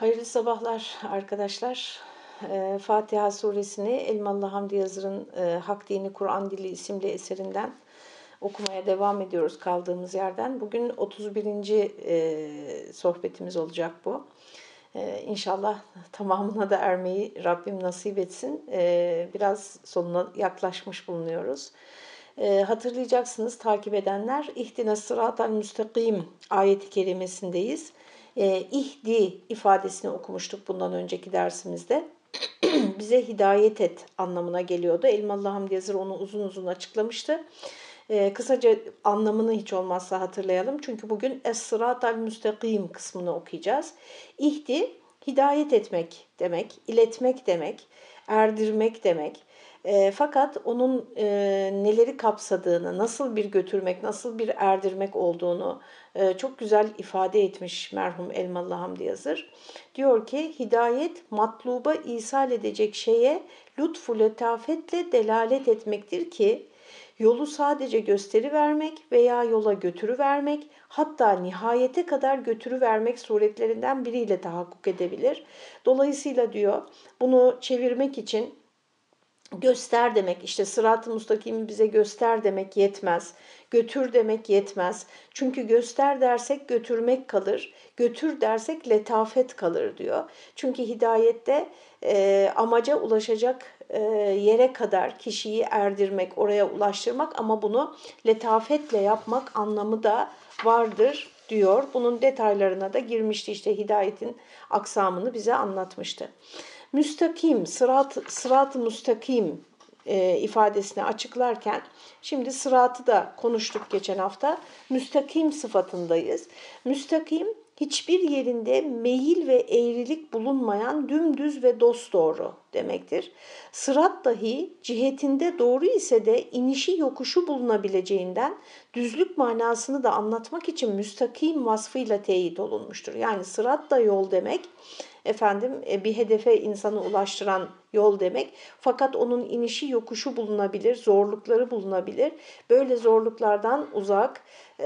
Hayırlı sabahlar arkadaşlar. Fatiha suresini Elmalı Hamdi Yazır'ın Hak Dini Kur'an Dili isimli eserinden okumaya devam ediyoruz kaldığımız yerden. Bugün 31. sohbetimiz olacak bu. İnşallah tamamına da ermeyi Rabbim nasip etsin. Biraz sonuna yaklaşmış bulunuyoruz. Hatırlayacaksınız takip edenler İhdine sıratal müstakim ayeti kerimesindeyiz. İhdi ifadesini okumuştuk bundan önceki dersimizde. Bize hidayet et anlamına geliyordu. Elmalı Hamdi Yazır onu uzun uzun açıklamıştı. Kısaca anlamını hiç olmazsa hatırlayalım. Çünkü bugün Es-Sıratal Müstakim kısmını okuyacağız. İhdi, hidayet etmek demek, iletmek demek, erdirmek demek. Fakat onun neleri kapsadığını, nasıl bir götürmek, nasıl bir erdirmek olduğunu çok güzel ifade etmiş merhum Elmalı Hamdi Yazır. Diyor ki hidayet matluba isal edecek şeye lütfu letafetle delalet etmektir ki yolu sadece gösterivermek veya yola götürüvermek, hatta nihayete kadar götürüvermek suretlerinden biriyle tahakkuk edebilir. Dolayısıyla diyor bunu çevirmek için göster demek, işte sırat-ı müstakimi bize göster demek yetmez. Götür demek yetmez. Çünkü göster dersek götürmek kalır. Götür dersek letafet kalır diyor. Çünkü hidayette amaca ulaşacak yere kadar kişiyi erdirmek, oraya ulaştırmak ama bunu letafetle yapmak anlamı da vardır diyor. Bunun detaylarına da girmişti, işte hidayetin aksamını bize anlatmıştı. Müstakim, sırat-ı müstakim ifadesini açıklarken şimdi sıratı da konuştuk geçen hafta. Müstakim sıfatındayız. Müstakim hiçbir yerinde meyil ve eğrilik bulunmayan dümdüz ve dosdoğru demektir. Sırat dahi cihetinde doğru ise de inişi yokuşu bulunabileceğinden düzlük manasını da anlatmak için müstakim vasfıyla teyit olunmuştur. Yani sırat da yol demek, bir hedefe insanı ulaştıran yol demek. Fakat onun inişi yokuşu bulunabilir, zorlukları bulunabilir. Böyle zorluklardan uzak,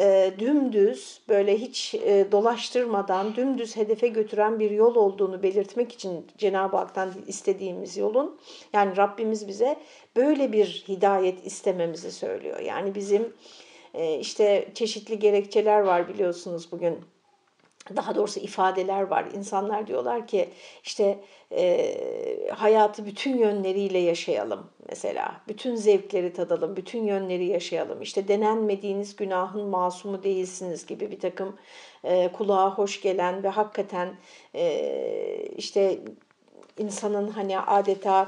dümdüz, böyle hiç dolaştırmadan dümdüz hedefe götüren bir yol olduğunu belirtmek için Cenab-ı Hak'tan istediğimiz yolun, yani Rabbimiz bize böyle bir hidayet istememizi söylüyor. Yani bizim işte çeşitli gerekçeler var biliyorsunuz bugün. Daha doğrusu ifadeler var. İnsanlar diyorlar ki işte hayatı bütün yönleriyle yaşayalım mesela. Bütün zevkleri tadalım, bütün yönleri yaşayalım. İşte denenmediğiniz günahın masumu değilsiniz gibi bir takım kulağa hoş gelen ve hakikaten işte insanın hani adeta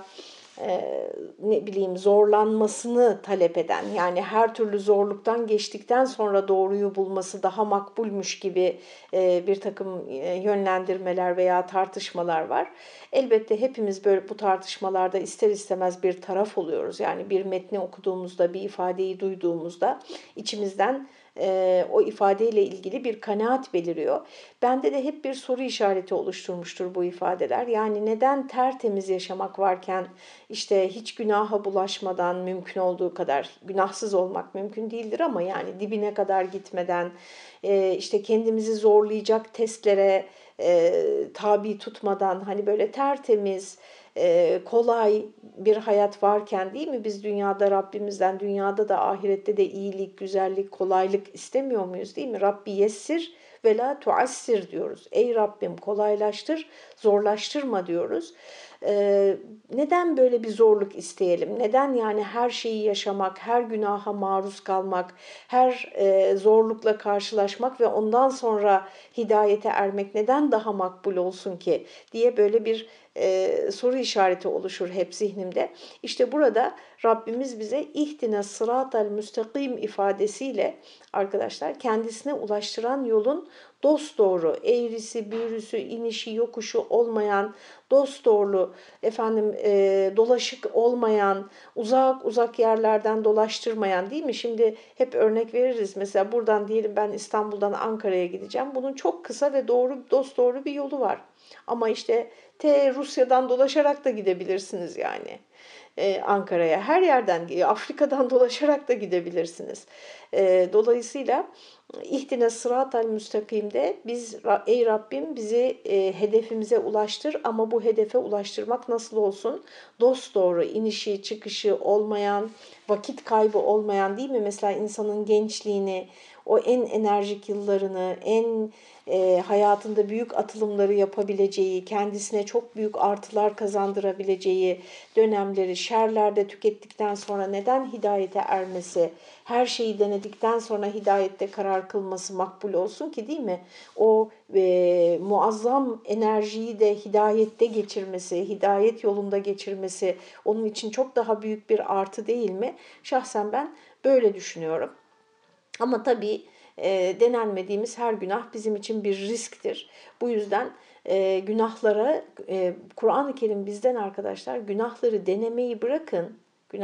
zorlanmasını talep eden, yani her türlü zorluktan geçtikten sonra doğruyu bulması daha makbulmuş gibi bir takım yönlendirmeler veya tartışmalar var. Elbette hepimiz böyle bu tartışmalarda ister istemez bir taraf oluyoruz. Yani bir metni okuduğumuzda, bir ifadeyi duyduğumuzda içimizden o ifadeyle ilgili bir kanaat beliriyor. Bende de hep bir soru işareti oluşturmuştur bu ifadeler. Yani neden tertemiz yaşamak varken işte hiç günaha bulaşmadan, mümkün olduğu kadar günahsız olmak mümkün değildir ama yani dibine kadar gitmeden, işte kendimizi zorlayacak testlere tabi tutmadan, hani böyle tertemiz, kolay bir hayat varken, değil mi? Biz dünyada Rabbimizden, dünyada da ahirette de iyilik, güzellik, kolaylık istemiyor muyuz, değil mi? Rabbi yessir ve la tuassir diyoruz. Ey Rabbim kolaylaştır, zorlaştırma diyoruz. Neden böyle bir zorluk isteyelim? Neden yani her şeyi yaşamak, her günaha maruz kalmak, her zorlukla karşılaşmak ve ondan sonra hidayete ermek neden daha makbul olsun ki diye böyle bir soru işareti oluşur hep zihnimde. İşte burada Rabbimiz bize ihdine sıratal müstakim ifadesiyle arkadaşlar kendisine ulaştıran yolun dosdoğru, eğrisi, büğrüsü, inişi, yokuşu olmayan, dosdoğru, dolaşık olmayan, uzak uzak yerlerden dolaştırmayan, değil mi? Şimdi hep örnek veririz. Mesela buradan diyelim ben İstanbul'dan Ankara'ya gideceğim. Bunun çok kısa ve dosdoğru bir yolu var. Ama işte Rusya'dan dolaşarak da gidebilirsiniz yani. Ankara'ya. Her yerden, Afrika'dan dolaşarak da gidebilirsiniz. Dolayısıyla İhdine sıratal müstakimde biz ey Rabbim bizi hedefimize ulaştır ama bu hedefe ulaştırmak nasıl olsun? Dosdoğru, inişi çıkışı olmayan, vakit kaybı olmayan, değil mi? Mesela insanın gençliğini, o en enerjik yıllarını, en hayatında büyük atılımları yapabileceği, kendisine çok büyük artılar kazandırabileceği dönemleri şerlerde tükettikten sonra neden hidayete ermesi, her şeyi denedikten sonra hidayette karar kılması makbul olsun ki, değil mi? O muazzam enerjiyi de hidayette geçirmesi, hidayet yolunda geçirmesi onun için çok daha büyük bir artı değil mi? Şahsen ben böyle düşünüyorum. Ama tabii denenmediğimiz her günah bizim için bir risktir. Bu yüzden günahlara, Kur'an-ı Kerim bizden arkadaşlar günahları denemeyi bırakın,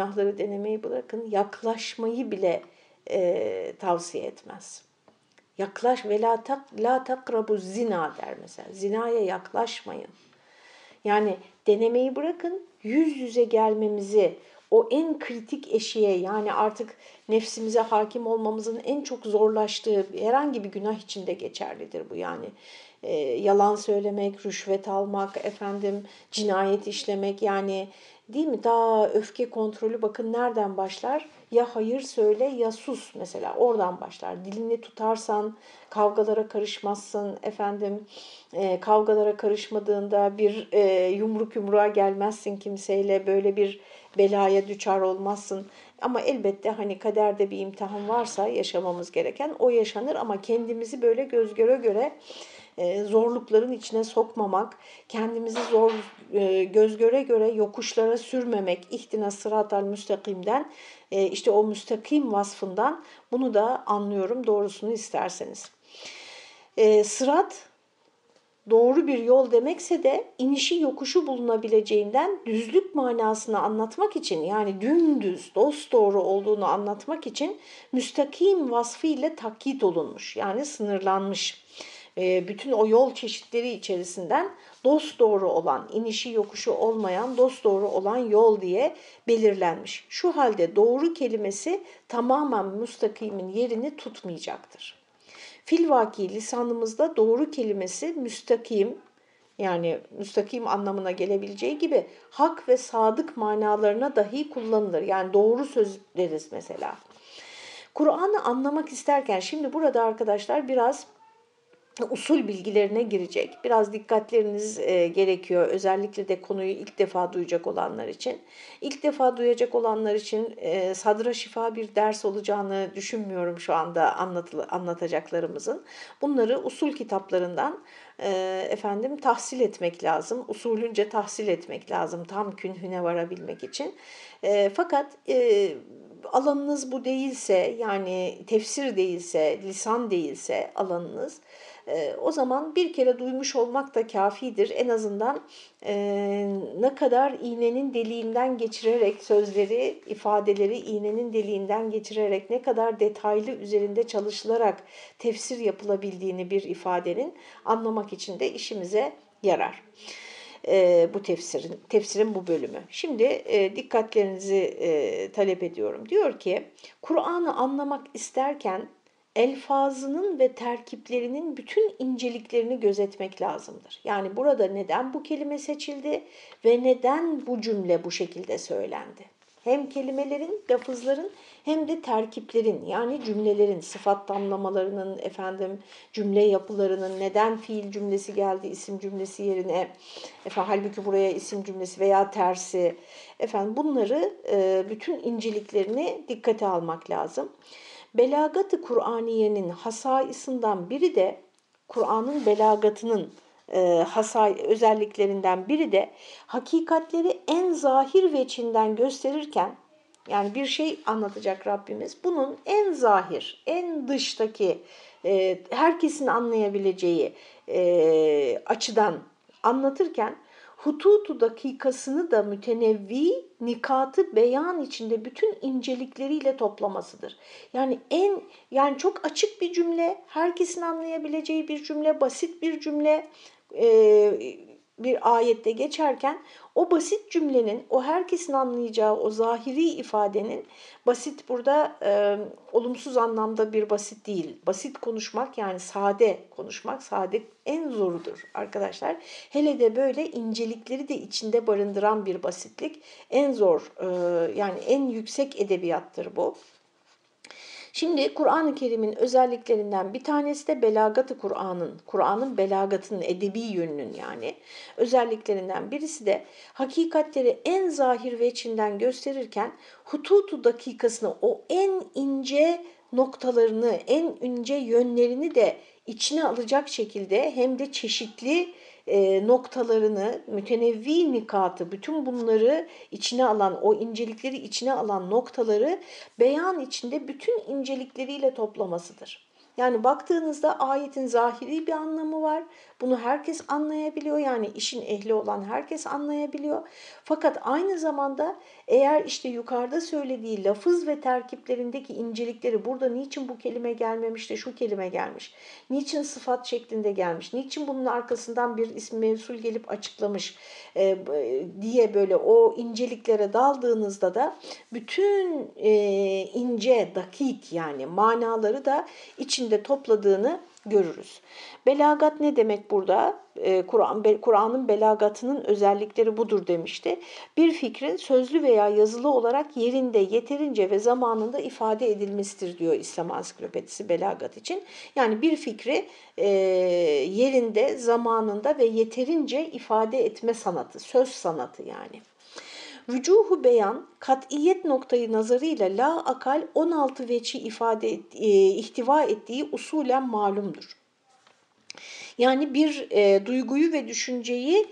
yaklaşmayı bile tavsiye etmez. Yaklaş ve la takrabu zina der mesela. Zinaya yaklaşmayın. Yani denemeyi bırakın, yüz yüze gelmemizi, o en kritik eşiğe, yani artık nefsimize hakim olmamızın en çok zorlaştığı herhangi bir günah içinde geçerlidir bu yani. Yalan söylemek, rüşvet almak, cinayet işlemek, yani değil mi? Daha öfke kontrolü bakın nereden başlar? Ya hayır söyle ya sus, mesela oradan başlar. Dilini tutarsan kavgalara karışmazsın, kavgalara karışmadığında bir yumruk yumruğa gelmezsin kimseyle, böyle bir belaya düçar olmazsın. Ama elbette hani kaderde bir imtihan varsa yaşamamız gereken o yaşanır, ama kendimizi böyle göz göre göre zorlukların içine sokmamak, kendimizi göz göre göre yokuşlara sürmemek, ihdina sıratal müstakimden, işte o müstakim vasfından bunu da anlıyorum doğrusunu isterseniz. Sırat doğru bir yol demekse de inişi yokuşu bulunabileceğinden düzlük manasını anlatmak için, yani dümdüz dosdoğru olduğunu anlatmak için müstakim vasfı ile takyit olunmuş, yani sınırlanmış. Bütün o yol çeşitleri içerisinden dosdoğru olan, inişi yokuşu olmayan dosdoğru olan yol diye belirlenmiş. Şu halde doğru kelimesi tamamen müstakimin yerini tutmayacaktır. Filvaki lisanımızda doğru kelimesi müstakim, yani müstakim anlamına gelebileceği gibi hak ve sadık manalarına dahi kullanılır. Yani doğru söz deriz mesela. Kur'an'ı anlamak isterken şimdi burada arkadaşlar biraz usul bilgilerine girecek. Biraz dikkatleriniz gerekiyor. Özellikle de konuyu ilk defa duyacak olanlar için. İlk defa duyacak olanlar için sadra şifa bir ders olacağını düşünmüyorum şu anda anlatacaklarımızın. Bunları usul kitaplarından tahsil etmek lazım. Usulünce tahsil etmek lazım tam künhüne varabilmek için. Fakat alanınız bu değilse, yani tefsir değilse, lisan değilse alanınız, o zaman bir kere duymuş olmak da kafidir. En azından ne kadar iğnenin deliğinden geçirerek sözleri, ifadeleri iğnenin deliğinden geçirerek ne kadar detaylı üzerinde çalışılarak tefsir yapılabildiğini bir ifadenin anlamak için de işimize yarar. Bu tefsirin bu bölümü. Şimdi dikkatlerinizi talep ediyorum. Diyor ki, Kur'an'ı anlamak isterken elfazının ve terkiplerinin bütün inceliklerini gözetmek lazımdır. Yani burada neden bu kelime seçildi ve neden bu cümle bu şekilde söylendi? Hem kelimelerin, lafızların hem de terkiplerin, yani cümlelerin, sıfat tamlamalarının, cümle yapılarının, neden fiil cümlesi geldi isim cümlesi yerine, halbuki buraya isim cümlesi veya tersi, bunları bütün inceliklerini dikkate almak lazım. Belagat-ı Kur'aniyenin hasaisinden biri de, Kur'an'ın belagatının özelliklerinden biri de hakikatleri en zahir veçinden gösterirken, yani bir şey anlatacak Rabbimiz, bunun en zahir, en dıştaki, herkesin anlayabileceği açıdan anlatırken, hututu dakikasını da mütenevvi, nikatı beyan içinde bütün incelikleriyle toplamasıdır. Yani çok açık bir cümle, herkesin anlayabileceği bir cümle, basit bir cümle, bir ayette geçerken o basit cümlenin, o herkesin anlayacağı o zahiri ifadenin, basit burada olumsuz anlamda bir basit değil. Basit konuşmak yani sade konuşmak, sade en zorudur arkadaşlar. Hele de böyle incelikleri de içinde barındıran bir basitlik en zor, yani en yüksek edebiyattır bu. Şimdi Kur'an-ı Kerim'in özelliklerinden bir tanesi de belagat-ı Kur'an'ın belagatının, edebi yönünün yani özelliklerinden birisi de hakikatleri en zahir veçinden gösterirken hututu dakikasını, o en ince noktalarını, en ince yönlerini de içine alacak şekilde hem de çeşitli noktalarını, mütenevvi nikatı, bütün bunları içine alan, o incelikleri içine alan noktaları beyan içinde bütün incelikleriyle toplamasıdır. Yani baktığınızda ayetin zahiri bir anlamı var. Bunu herkes anlayabiliyor. Yani işin ehli olan herkes anlayabiliyor. Fakat aynı zamanda eğer işte yukarıda söylediği lafız ve terkiplerindeki incelikleri, burada niçin bu kelime gelmemiş de şu kelime gelmiş, niçin sıfat şeklinde gelmiş, niçin bunun arkasından bir isim mevsul gelip açıklamış diye böyle o inceliklere daldığınızda da bütün ince, dakik yani manaları da içinde topladığını görürüz. Belagat ne demek burada? Kur'an'ın belagatının özellikleri budur demişti. Bir fikrin sözlü veya yazılı olarak yerinde, yeterince ve zamanında ifade edilmesidir diyor İslam Ansiklopedisi belagat için. Yani bir fikri yerinde, zamanında ve yeterince ifade etme sanatı, söz sanatı yani. Vücuhu beyan, kat'iyet noktayı nazarıyla la akal 16 veçi ihtiva ettiği usulen malumdur. Yani bir duyguyu ve düşünceyi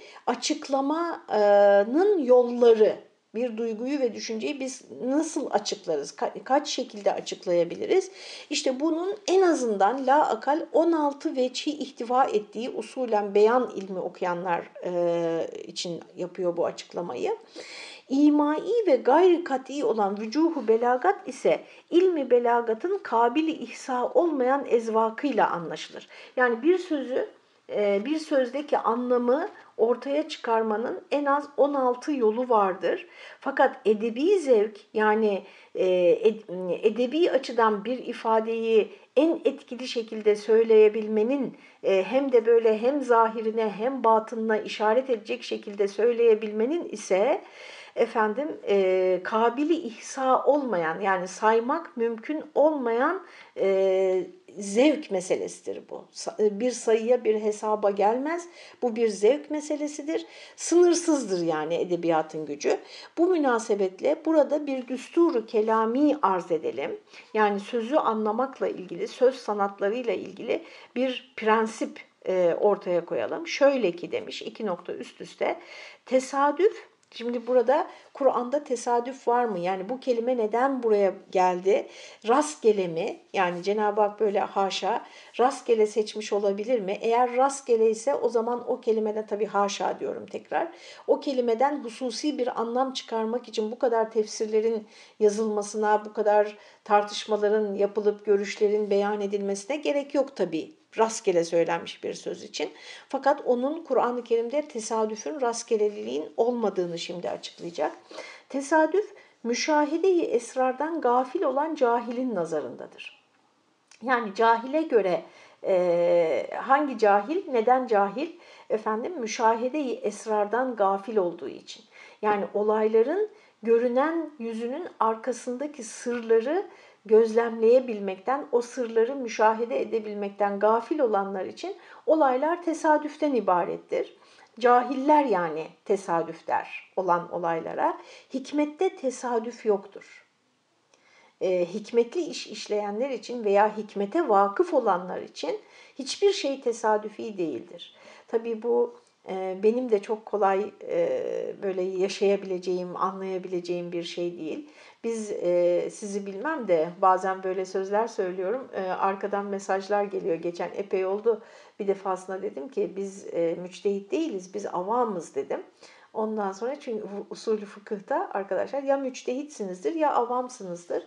açıklamanın yolları, bir duyguyu ve düşünceyi biz nasıl açıklarız, kaç şekilde açıklayabiliriz? İşte bunun en azından la akal 16 veçhi ihtiva ettiği usulen beyan ilmi okuyanlar için yapıyor bu açıklamayı. İmai ve gayri kat'i olan vücuhu belagat ise ilmi belagatın kabili ihsa olmayan ezvakıyla anlaşılır. Yani bir sözdeki anlamı ortaya çıkarmanın en az 16 yolu vardır. Fakat edebi zevk yani edebi açıdan bir ifadeyi en etkili şekilde söyleyebilmenin hem de böyle hem zahirine hem batınına işaret edecek şekilde söyleyebilmenin ise kabili ihsa olmayan yani saymak mümkün olmayan zevk meselesidir bu. Bir sayıya bir hesaba gelmez. Bu bir zevk meselesidir. Sınırsızdır yani edebiyatın gücü. Bu münasebetle burada bir düsturu kelami arz edelim. Yani sözü anlamakla ilgili, söz sanatlarıyla ilgili bir prensip ortaya koyalım. Şöyle ki demiş, 2 nokta üst üste, tesadüf. Şimdi burada Kur'an'da tesadüf var mı? Yani bu kelime neden buraya geldi? Rastgele mi? Yani Cenab-ı Hak böyle haşa rastgele seçmiş olabilir mi? Eğer rastgele ise o zaman o kelimeden tabii haşa diyorum tekrar. O kelimeden hususi bir anlam çıkarmak için bu kadar tefsirlerin yazılmasına, bu kadar tartışmaların yapılıp görüşlerin beyan edilmesine gerek yok tabii. Rastgele söylenmiş bir söz için. Fakat onun Kur'an-ı Kerim'de tesadüfün, rastgeleliliğin olmadığını şimdi açıklayacak. Tesadüf, müşahede-i esrardan gafil olan cahilin nazarındadır. Yani cahile göre hangi cahil, neden cahil? Müşahede-i esrardan gafil olduğu için. Yani olayların görünen yüzünün arkasındaki sırları gözlemleyebilmekten, o sırları müşahede edebilmekten gafil olanlar için olaylar tesadüften ibarettir. Cahiller yani tesadüf der olan olaylara. Hikmette tesadüf yoktur. Hikmetli iş işleyenler için veya hikmete vakıf olanlar için hiçbir şey tesadüfi değildir. Tabii bu benim de çok kolay böyle yaşayabileceğim, anlayabileceğim bir şey değil. Biz sizi bilmem de bazen böyle sözler söylüyorum. Arkadan mesajlar geliyor. Geçen epey oldu. Bir defasında dedim ki biz müçtehit değiliz, biz avamız dedim. Ondan sonra çünkü usulü fıkıhta arkadaşlar ya müçtehitsinizdir ya avamsınızdır.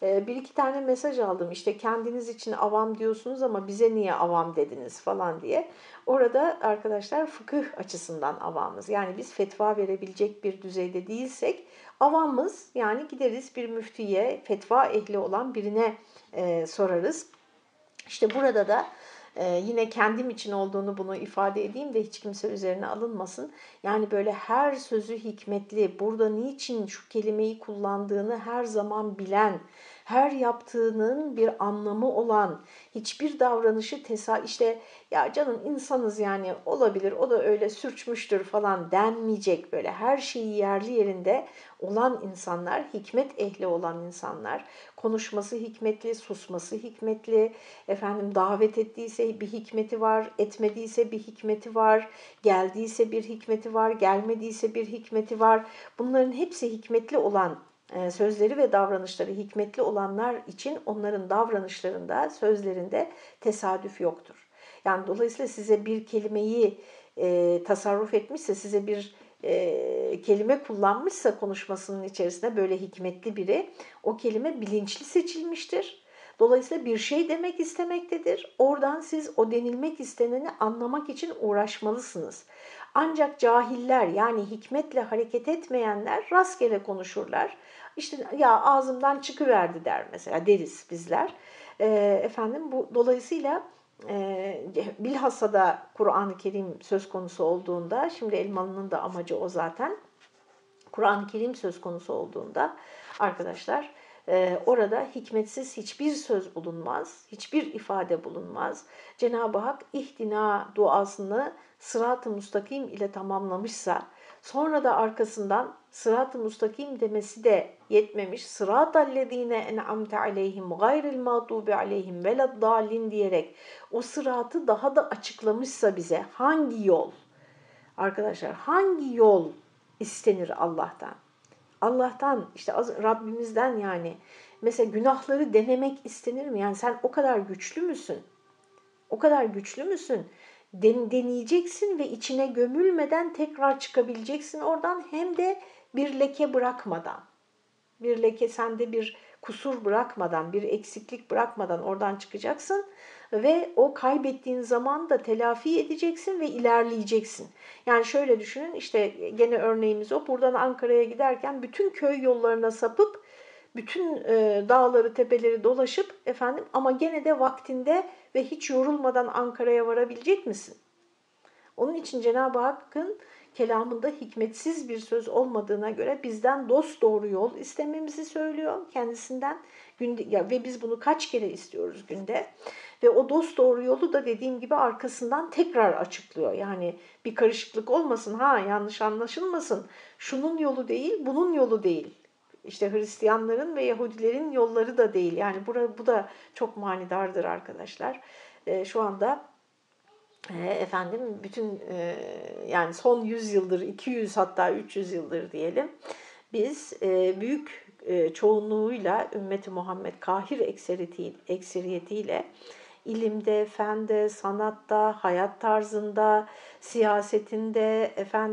Bir iki tane mesaj aldım. İşte kendiniz için avam diyorsunuz ama bize niye avam dediniz falan diye. Orada arkadaşlar fıkıh açısından avamız. Yani biz fetva verebilecek bir düzeyde değilsek avamız, yani gideriz bir müftiye, fetva ehli olan birine sorarız. İşte burada da yine kendim için olduğunu bunu ifade edeyim de hiç kimse üzerine alınmasın. Yani böyle her sözü hikmetli, burada niçin şu kelimeyi kullandığını her zaman bilen, her yaptığının bir anlamı olan, hiçbir davranışı işte ya canım insanız yani olabilir, o da öyle sürçmüştür falan denmeyecek, böyle her şeyi yerli yerinde olan insanlar, hikmet ehli olan insanlar, konuşması hikmetli, susması hikmetli, efendim davet ettiyse bir hikmeti var, etmediyse bir hikmeti var, geldiyse bir hikmeti var, gelmediyse bir hikmeti var. Bunların hepsi hikmetli olan sözleri ve davranışları hikmetli olanlar için onların davranışlarında, sözlerinde tesadüf yoktur. Yani dolayısıyla size bir kelimeyi tasarruf etmişse, size bir kelime kullanmışsa konuşmasının içerisinde böyle hikmetli biri, o kelime bilinçli seçilmiştir. Dolayısıyla bir şey demek istemektedir. Oradan siz o denilmek isteneni anlamak için uğraşmalısınız. Ancak cahiller, yani hikmetle hareket etmeyenler rastgele konuşurlar. İşte ya ağzımdan çıkıverdi der mesela, deriz bizler. Dolayısıyla bilhassa da Kur'an-ı Kerim söz konusu olduğunda, şimdi Elmalı'nın da amacı o zaten. Kur'an-ı Kerim söz konusu olduğunda arkadaşlar orada hikmetsiz hiçbir söz bulunmaz, hiçbir ifade bulunmaz. Cenab-ı Hak ihtina duasını sırat-ı müstakim ile tamamlamışsa, sonra da arkasından sırat-ı müstakim demesi de yetmemiş, sıratallezine en'amte aleyhim gayril mağdubi aleyhim veleddallin diyerek o sıratı daha da açıklamışsa bize, hangi yol? Arkadaşlar hangi yol istenir Allah'tan? Allah'tan, işte Rabbimizden yani. Mesela günahları denemek istenir mi? Yani sen o kadar güçlü müsün? O kadar güçlü müsün? Deneyeceksin ve içine gömülmeden tekrar çıkabileceksin oradan, hem de bir leke bırakmadan. Bir leke, sende bir kusur bırakmadan, bir eksiklik bırakmadan oradan çıkacaksın ve o kaybettiğin zaman da telafi edeceksin ve ilerleyeceksin. Yani şöyle düşünün, işte gene örneğimiz o. Buradan Ankara'ya giderken bütün köy yollarına sapıp bütün dağları, tepeleri dolaşıp ama gene de vaktinde ve hiç yorulmadan Ankara'ya varabilecek misin? Onun için Cenab-ı Hakk'ın kelamında hikmetsiz bir söz olmadığına göre bizden dosdoğru yol istememizi söylüyor kendisinden. Ve biz bunu kaç kere istiyoruz günde. Ve o dosdoğru yolu da dediğim gibi arkasından tekrar açıklıyor. Yani bir karışıklık olmasın, yanlış anlaşılmasın. Şunun yolu değil, bunun yolu değil. İşte Hristiyanların ve Yahudilerin yolları da değil. Yani bu da çok manidardır arkadaşlar. Şu anda bütün yani son 100 yıldır, 200 hatta 300 yıldır diyelim, biz büyük çoğunluğuyla ümmeti Muhammed Kahir ekseriyetiyle ilimde, fende, sanatta, hayat tarzında, siyasetinde,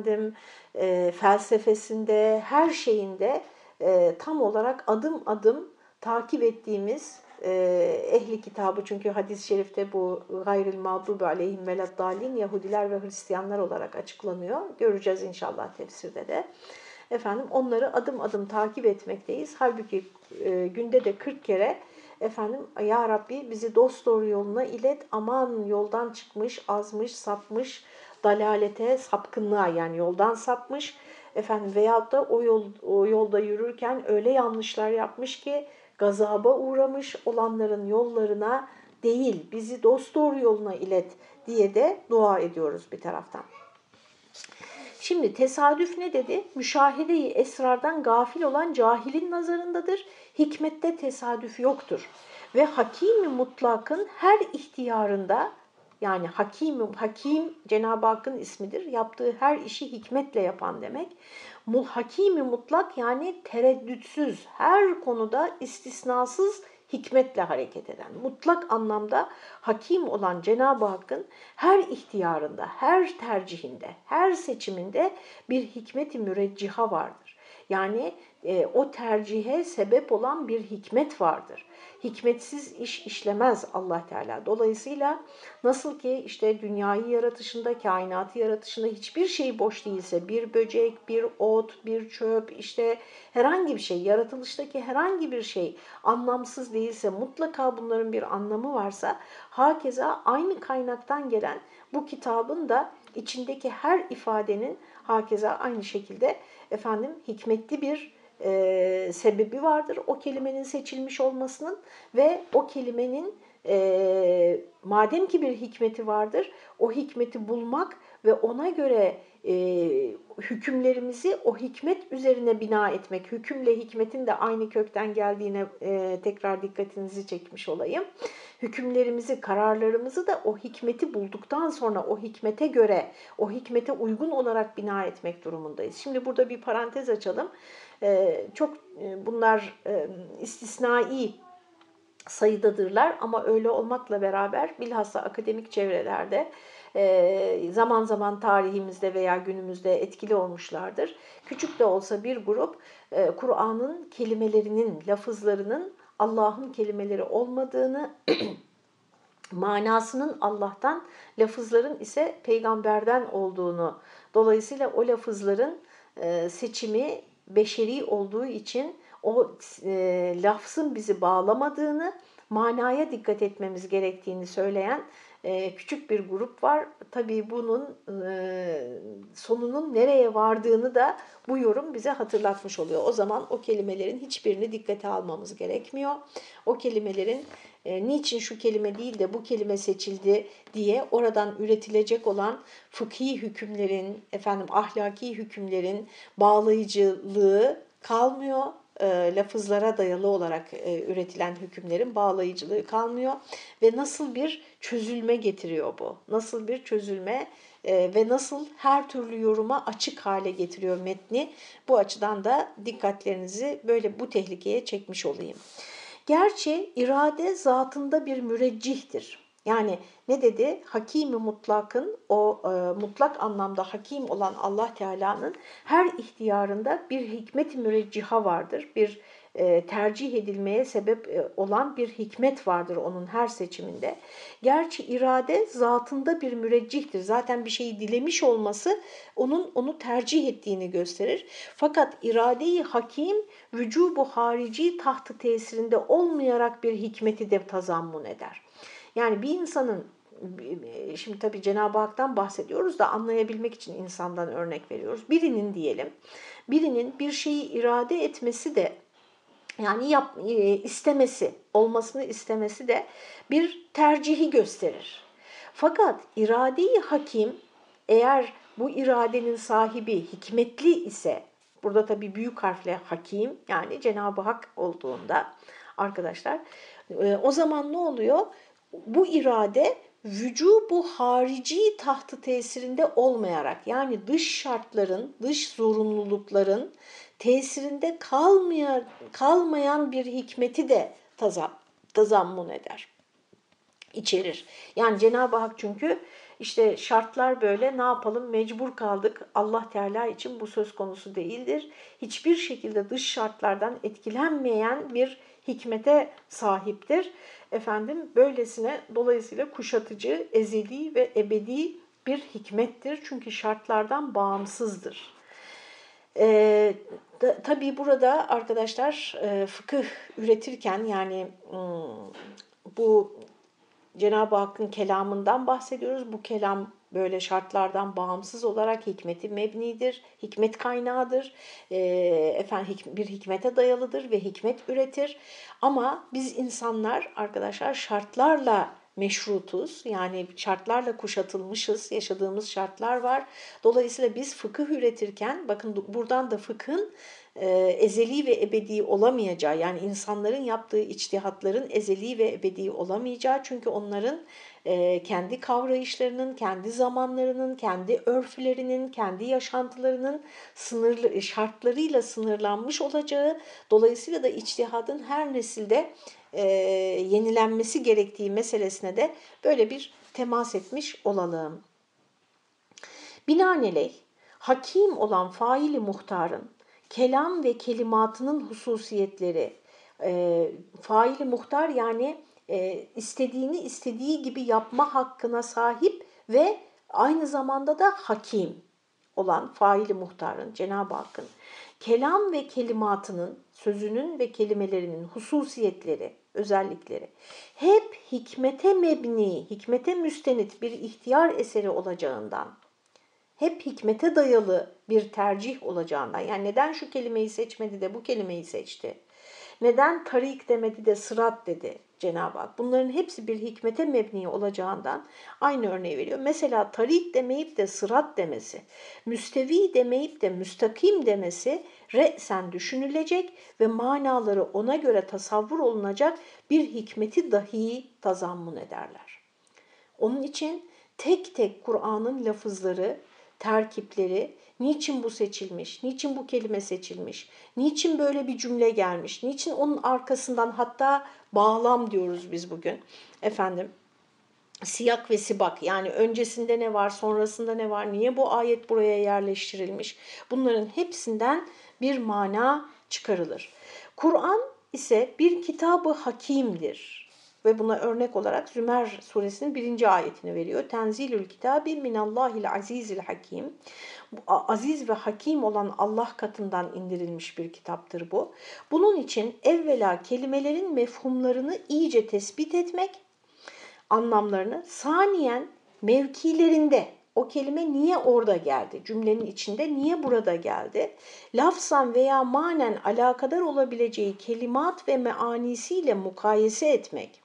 felsefesinde, her şeyinde tam olarak adım adım takip ettiğimiz ehli kitabı, çünkü hadis-i şerifte bu gayril mağdubi aleyhim veleddallin, Yahudiler ve Hristiyanlar olarak açıklanıyor. Göreceğiz inşallah tefsirde de. Onları adım adım takip etmekteyiz. Halbuki günde de 40 kere ya Rabbi bizi dosdoğru yoluna ilet, aman yoldan çıkmış, azmış, sapmış, dalalete, sapkınlığa, yani yoldan sapmış veyahut da o yolda yürürken öyle yanlışlar yapmış ki gazaba uğramış olanların yollarına değil, bizi dosdoğru yoluna ilet diye de dua ediyoruz bir taraftan. Şimdi tesadüf ne dedi? Müşahede-i esrardan gafil olan cahilin nazarındadır. Hikmette tesadüf yoktur. Ve hakim-i mutlakın her ihtiyarında, yani hakim Cenab-ı Hakk'ın ismidir. Yaptığı her işi hikmetle yapan demek. Hakim-i mutlak, yani tereddütsüz, her konuda istisnasız hikmetle hareket eden, mutlak anlamda hakim olan Cenab-ı Hakk'ın her ihtiyarında, her tercihinde, her seçiminde bir hikmet-i mürecciha vardır. Yani o tercihe sebep olan bir hikmet vardır. Hikmetsiz iş işlemez Allah Teala. Dolayısıyla nasıl ki işte dünyayı yaratışında, kainatı yaratışında hiçbir şey boş değilse, bir böcek, bir ot, bir çöp, işte herhangi bir şey, yaratılıştaki herhangi bir şey anlamsız değilse, mutlaka bunların bir anlamı varsa, hakeza aynı kaynaktan gelen bu kitabın da içindeki her ifadenin hakeza aynı şekilde hikmetli bir sebebi vardır o kelimenin seçilmiş olmasının ve o kelimenin madem ki bir hikmeti vardır, o hikmeti bulmak ve ona göre hükümlerimizi o hikmet üzerine bina etmek, hükümle hikmetin de aynı kökten geldiğine tekrar dikkatinizi çekmiş olayım. Hükümlerimizi, kararlarımızı da o hikmeti bulduktan sonra o hikmete göre, o hikmete uygun olarak bina etmek durumundayız. Şimdi burada bir parantez açalım. Çok bunlar istisnai sayıdadırlar ama öyle olmakla beraber bilhassa akademik çevrelerde zaman zaman tarihimizde veya günümüzde etkili olmuşlardır. Küçük de olsa bir grup Kur'an'ın kelimelerinin, lafızlarının Allah'ın kelimeleri olmadığını, manasının Allah'tan, lafızların ise peygamberden olduğunu, dolayısıyla o lafızların seçimi beşeri olduğu için o lafzın bizi bağlamadığını, manaya dikkat etmemiz gerektiğini söyleyen küçük bir grup var. Tabii bunun sonunun nereye vardığını da bu yorum bize hatırlatmış oluyor. O zaman o kelimelerin hiçbirini dikkate almamız gerekmiyor. O kelimelerin niçin şu kelime değil de bu kelime seçildi diye oradan üretilecek olan fıkhi hükümlerin, ahlaki hükümlerin bağlayıcılığı kalmıyor. Lafızlara dayalı olarak üretilen hükümlerin bağlayıcılığı kalmıyor ve nasıl bir çözülme getiriyor bu? Nasıl bir çözülme ve nasıl her türlü yoruma açık hale getiriyor metni? Bu açıdan da dikkatlerinizi böyle bu tehlikeye çekmiş olayım. Gerçi irade zatında bir müreccihtir. Yani ne dedi? Hakim-i mutlakın, o mutlak anlamda hakim olan Allah Teala'nın her ihtiyarında bir hikmet-i mürecciha vardır. Bir tercih edilmeye sebep olan bir hikmet vardır onun her seçiminde. Gerçi irade zatında bir müreccihtir. Zaten bir şeyi dilemiş olması onu tercih ettiğini gösterir. Fakat irade-i hakim vücubu harici tahtı tesirinde olmayarak bir hikmeti de tazammun eder. Yani bir insanın, şimdi tabii Cenab-ı Hak'tan bahsediyoruz da anlayabilmek için insandan örnek veriyoruz. Birinin bir şeyi irade etmesi de, yani istemesi, olmasını istemesi de bir tercihi gösterir. Fakat irade-i hakim, eğer bu iradenin sahibi hikmetli ise, burada tabii büyük harfle hakim, yani Cenab-ı Hak olduğunda arkadaşlar, o zaman ne oluyor? Bu irade vücubu harici tahtı tesirinde olmayarak, yani dış şartların, dış zorunlulukların tesirinde kalmayan bir hikmeti de tazammun eder, içerir. Yani Cenab-ı Hak çünkü işte şartlar böyle, ne yapalım, mecbur kaldık. Allah Teala için bu söz konusu değildir. Hiçbir şekilde dış şartlardan etkilenmeyen bir hikmete sahiptir. Böylesine, dolayısıyla kuşatıcı, ezeli ve ebedi bir hikmettir. Çünkü şartlardan bağımsızdır. Tabii burada arkadaşlar fıkıh üretirken, yani bu Cenab-ı Hakk'ın kelamından bahsediyoruz. Bu kelam böyle şartlardan bağımsız olarak hikmeti mebnidir, hikmet kaynağıdır, bir hikmete dayalıdır ve hikmet üretir. Ama biz insanlar arkadaşlar şartlarla meşrutuz, yani şartlarla kuşatılmışız, yaşadığımız şartlar var. Dolayısıyla biz fıkıh üretirken, bakın buradan da fıkhın ezeli ve ebedi olamayacağı, yani insanların yaptığı içtihatların ezeli ve ebedi olamayacağı, çünkü onların kendi kavrayışlarının, kendi zamanlarının, kendi örflerinin, kendi yaşantılarının şartlarıyla sınırlanmış olacağı, dolayısıyla da içtihadın her nesilde yenilenmesi gerektiği meselesine de böyle bir temas etmiş olalım. Binaenaleyh hakim olan faili muhtarın kelam ve kelimatının hususiyetleri, faili muhtar yani istediğini istediği gibi yapma hakkına sahip ve aynı zamanda da hakim olan faili muhtarın, Cenab-ı Hakk'ın kelam ve kelimatının, sözünün ve kelimelerinin hususiyetleri, özellikleri hep hikmete mebni, hikmete müstenit bir ihtiyar eseri olacağından, hep hikmete dayalı bir tercih olacağından, yani neden şu kelimeyi seçmedi de bu kelimeyi seçti? Neden tarik demedi de sırat dedi Cenab-ı Hak? Bunların hepsi bir hikmete mebni olacağından aynı örneği veriyor. Mesela tarik demeyip de sırat demesi, müstevi demeyip de müstakim demesi re'sen düşünülecek ve manaları ona göre tasavvur olunacak bir hikmeti dahi tazammun ederler. Onun için tek tek Kur'an'ın lafızları, terkipleri, niçin bu seçilmiş, niçin bu kelime seçilmiş, niçin böyle bir cümle gelmiş, niçin onun arkasından, hatta bağlam diyoruz biz bugün, efendim, siyak ve sibak, yani öncesinde ne var, sonrasında ne var, niye bu ayet buraya yerleştirilmiş, bunların hepsinden bir mana çıkarılır. Kur'an ise bir kitab-ı hakimdir. Ve buna örnek olarak Zümer suresinin 1. ayetini veriyor. Tenzilül kitabi minallahil azizil hakim. Aziz ve hakim olan Allah katından indirilmiş bir kitaptır bu. Bunun için evvela kelimelerin mefhumlarını iyice tespit etmek, anlamlarını, saniyen mevkilerinde, o kelime niye orada geldi, cümlenin içinde niye burada geldi, lafzan veya manen alakadar olabileceği kelimat ve meanisiyle mukayese etmek,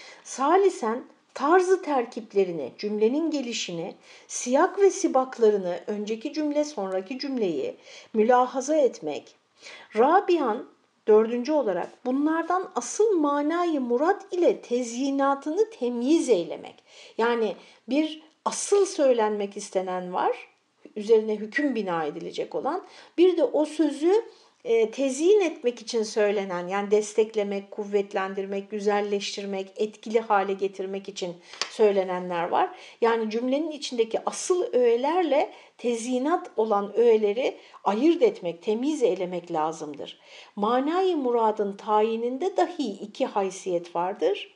salisen tarzı terkiplerini, cümlenin gelişini, siyak ve sibaklarını, önceki cümle sonraki cümleyi mülahaza etmek, rabian, 4. olarak bunlardan asıl manayı murat ile tezyinatını temyiz eylemek. Yani bir asıl söylenmek istenen var, üzerine hüküm bina edilecek olan, bir de o sözü tezyin etmek için söylenen, yani desteklemek, kuvvetlendirmek, güzelleştirmek, etkili hale getirmek için söylenenler var. Yani cümlenin içindeki asıl öğelerle tezyinat olan öğeleri ayırt etmek, temiz eylemek lazımdır. Manayı muradın tayininde dahi 2 haysiyet vardır.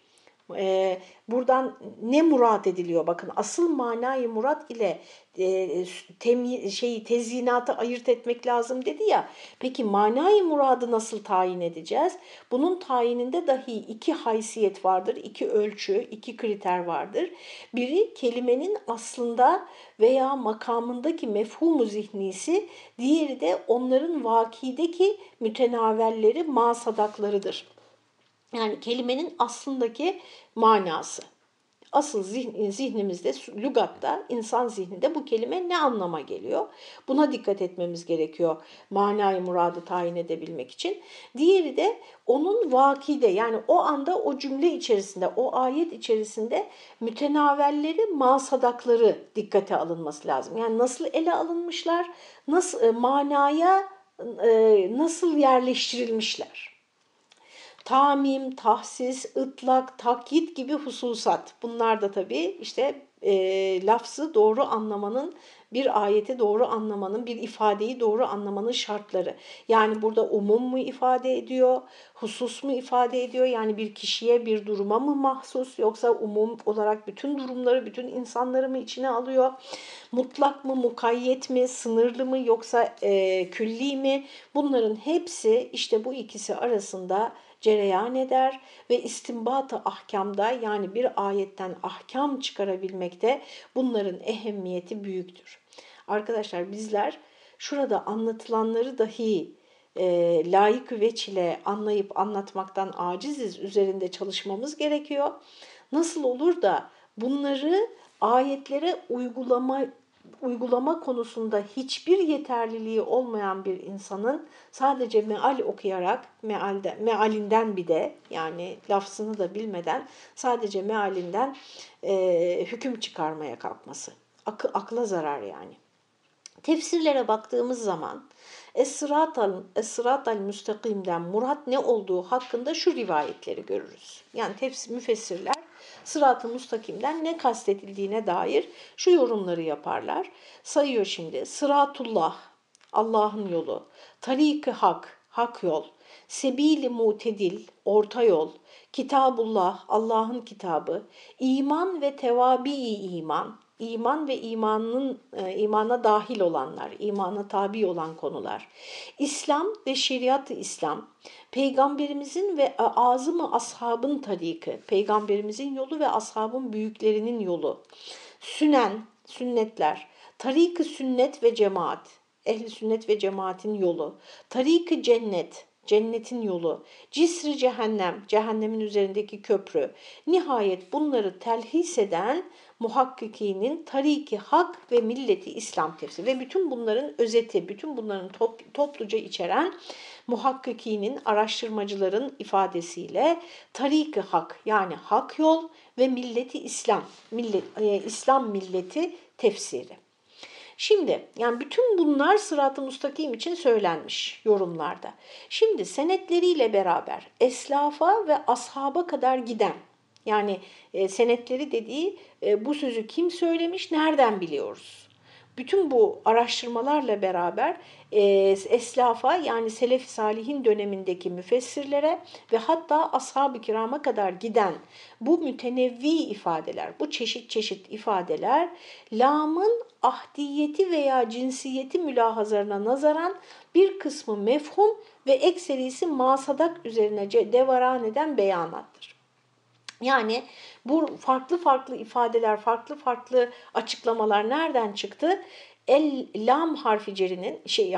Buradan ne murat ediliyor? Bakın, asıl manayı murat ile tezyinatı ayırt etmek lazım dedi ya. Peki manayı muradı nasıl tayin edeceğiz? Bunun tayininde dahi 2 haysiyet vardır, 2 ölçü, 2 kriter vardır. Biri kelimenin aslında veya makamındaki mefhumu zihnisi, diğeri de onların vakideki mütenavelleri, masadaklarıdır. Yani kelimenin aslındaki manası. Asıl zihnimizde, lügatta, insan zihninde bu kelime ne anlama geliyor? Buna dikkat etmemiz gerekiyor manayı muradı tayin edebilmek için. Diğeri de onun vakide, yani o anda o cümle içerisinde, o ayet içerisinde mütenavelleri, masadakları dikkate alınması lazım. Yani nasıl ele alınmışlar, nasıl manaya nasıl yerleştirilmişler. Tamim, tahsis, ıtlak, takyit gibi hususat. Bunlar da tabii işte lafzı doğru anlamanın, bir ayeti doğru anlamanın, bir ifadeyi doğru anlamanın şartları. Yani burada umum mu ifade ediyor, husus mu ifade ediyor? Yani bir kişiye, bir duruma mı mahsus, yoksa umum olarak bütün durumları, bütün insanları mı içine alıyor? Mutlak mı, mukayyet mi, sınırlı mı, yoksa külli mi? Bunların hepsi işte bu ikisi arasında cereyan eder ve istinbat-ı ahkamda, yani bir ayetten ahkam çıkarabilmekte bunların ehemmiyeti büyüktür. Arkadaşlar, bizler şurada anlatılanları dahi layık veç ile anlayıp anlatmaktan aciziz, üzerinde çalışmamız gerekiyor. Nasıl olur da bunları ayetlere uygulama konusunda hiçbir yeterliliği olmayan bir insanın sadece meal okuyarak, mealinden bir de, yani lafzını da bilmeden sadece mealinden hüküm çıkarmaya kalkması. Akla zarar yani. Tefsirlere baktığımız zaman Es-Sıratal Müstakim'den murat ne olduğu hakkında şu rivayetleri görürüz. Yani müfessirler Sırat-ı Müstakim'den ne kastedildiğine dair şu yorumları yaparlar. Sayıyor şimdi: Sıratullah, Allah'ın yolu, tarik-i hak, hak yol, sebil-i mutedil, orta yol, kitabullah, Allah'ın kitabı, iman ve tevabi-i iman, iman ve imana dahil olanlar, imana tabi olan konular, İslam ve şeriat-ı İslam, Peygamberimizin ve azım-ı ashabın tariki, Peygamberimizin yolu ve ashabın büyüklerinin yolu, sünen, sünnetler, tarik-ı sünnet ve cemaat, ehli sünnet ve cemaatin yolu, tarik-ı cennet, cennetin yolu, cisr-i cehennem, cehennemin üzerindeki köprü, nihayet bunları telhis eden muhakkikinin tariki hak ve milleti İslam tefsiri ve bütün bunların özeti, bütün bunların topluca içeren muhakkikinin, araştırmacıların ifadesiyle tariki hak yani hak yol ve milleti İslam, İslam milleti tefsiri. Şimdi yani bütün bunlar sırat-ı müstakim için söylenmiş yorumlarda. Şimdi senetleriyle beraber eslafa ve ashaba kadar giden yani senetleri dediği bu sözü kim söylemiş, nereden biliyoruz? Bütün bu araştırmalarla beraber eslafa yani selef-i salihin dönemindeki müfessirlere ve hatta ashab-ı kirama kadar giden bu mütenevvi ifadeler, bu çeşit çeşit ifadeler lamın ahdiyeti veya cinsiyeti mülahazalarına nazaran bir kısmı mefhum ve ekserisi masadak üzerine devaran eden beyanattır. Yani bu farklı farklı ifadeler, farklı farklı açıklamalar nereden çıktı? Lam harfi cerinin,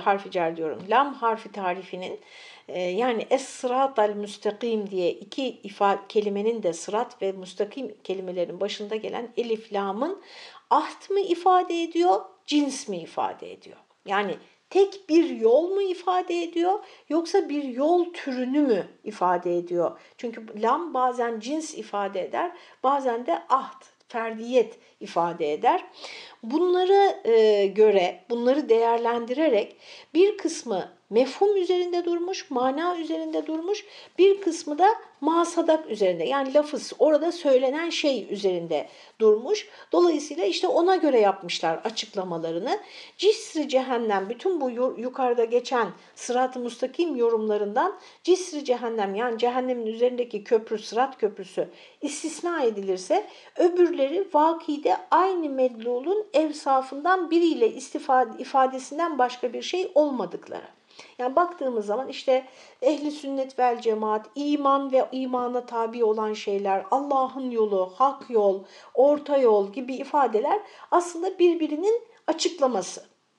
lam harfi tarifinin yani es-sıratal müstakim diye iki kelimenin de sırat ve müstakim kelimelerin başında gelen elif lamın ahd mı ifade ediyor, cins mi ifade ediyor? Yani tek bir yol mu ifade ediyor yoksa bir yol türünü mü ifade ediyor? Çünkü lam bazen cins ifade eder, bazen de ahd, ferdiyet ifade eder. Bunlara göre, bunları değerlendirerek bir kısmı mefhum üzerinde durmuş, mana üzerinde durmuş, bir kısmı da masadak üzerinde yani lafız orada söylenen şey üzerinde durmuş. Dolayısıyla işte ona göre yapmışlar açıklamalarını. Cisr-i cehennem bütün bu yukarıda geçen sırat-ı müstakim yorumlarından cisr-i cehennem yani cehennemin üzerindeki köprü sırat köprüsü istisna edilirse öbürleri vakide aynı medlulun evsafından biriyle ifadesinden başka bir şey olmadıkları. Yani baktığımız zaman işte ehli sünnet vel cemaat, iman ve imana tabi olan şeyler, Allah'ın yolu, hak yol, orta yol gibi ifadeler aslında birbirinin açıklaması.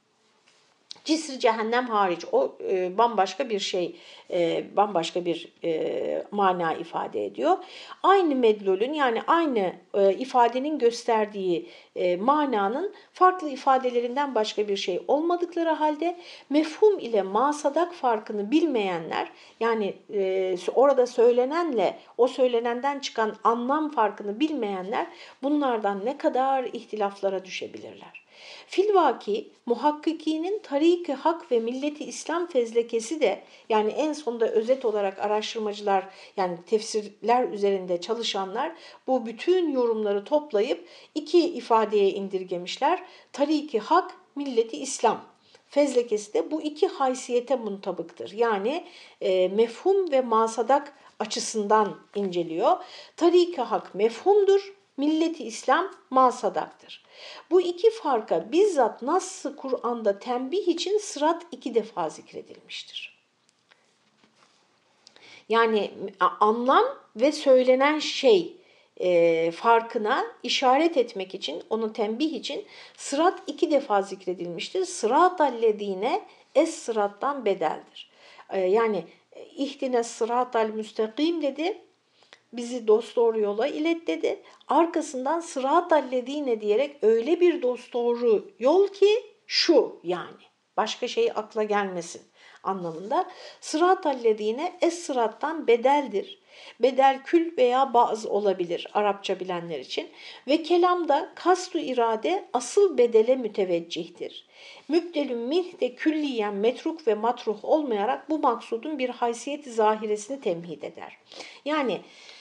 Cisr-i cehennem hariç o bambaşka bir şey, bambaşka bir mana ifade ediyor. Aynı medlulün yani aynı ifadenin gösterdiği mananın farklı ifadelerinden başka bir şey olmadıkları halde mefhum ile masadak farkını bilmeyenler yani orada söylenenle o söylenenden çıkan anlam farkını bilmeyenler bunlardan ne kadar ihtilaflara düşebilirler. Filvaki muhakkikinin tarik-i hak ve milleti İslam fezlekesi de yani en sonunda özet olarak araştırmacılar yani tefsirler üzerinde çalışanlar bu bütün yorumları toplayıp iki ifadeye indirgemişler. Tarik-i hak, milleti İslam. Fezlekesi de bu iki haysiyete muntabıktır. Yani mefhum ve masadak açısından inceliyor. Tarik-i hak mefhumdur, milleti İslam masadaktır. Bu iki farka bizzat Nass-ı Kur'an'da tembih için sırat 2 defa zikredilmiştir. Yani anlam ve söylenen şey farkına işaret etmek için, onu tembih için sırat 2 defa zikredilmiştir. Sırat-ellezine es-sırattan bedeldir. Yani ihdine sıratal müstakim dedi. Bizi dosdoğru yola ilet dedi. Arkasından sırat-ellezine diyerek öyle bir dosdoğru yol ki şu yani başka şey akla gelmesin anlamında. Sırat-ellezine es-sırattan bedeldir. Bedel kül veya bazı olabilir Arapça bilenler için. Ve kelamda kastu irade asıl bedele müteveccihtir. Mübdelün minh de külliyen metruk ve matruh olmayarak bu maksudun bir haysiyeti zahiresini temhid eder. Yani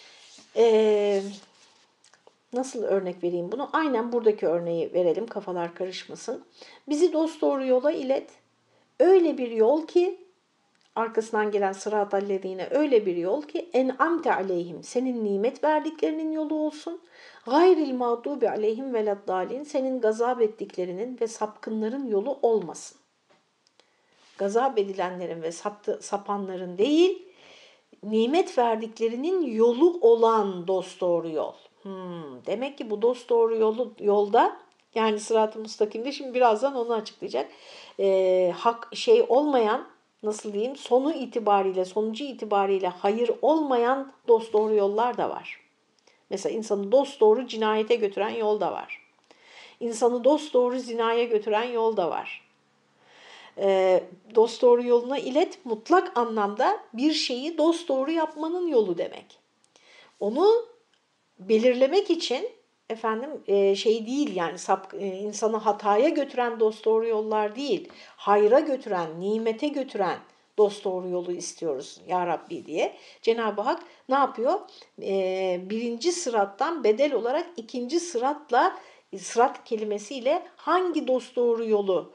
nasıl örnek vereyim bunu? Aynen buradaki örneği verelim kafalar karışmasın. Bizi dosdoğru yola ilet. Öyle bir yol ki, arkasından gelen sırat-ellezine öyle bir yol ki en'amte aleyhim, senin nimet verdiklerinin yolu olsun. Gayril mağdubi aleyhim veleddalin, senin gazap ettiklerinin ve sapkınların yolu olmasın. Gazap edilenlerin ve sapanların değil, nimet verdiklerinin yolu olan dosdoğru yol. Demek ki bu dosdoğru yolda, yani sırat-ı müstakimde, şimdi birazdan onu açıklayacak. Hak olmayan, nasıl diyeyim, sonucu itibariyle hayır olmayan dosdoğru yollar da var. Mesela insanı dosdoğru cinayete götüren yol da var. İnsanı dosdoğru zinaya götüren yol da var. Dosdoğru yoluna ilet, mutlak anlamda bir şeyi dosdoğru yapmanın yolu demek. Onu belirlemek için değil, yani insanı hataya götüren dosdoğru yollar değil, hayra götüren, nimete götüren dosdoğru yolu istiyoruz ya Rabbi diye. Cenab-ı Hak ne yapıyor? Birinci sırattan bedel olarak ikinci sırat kelimesiyle hangi dosdoğru yolu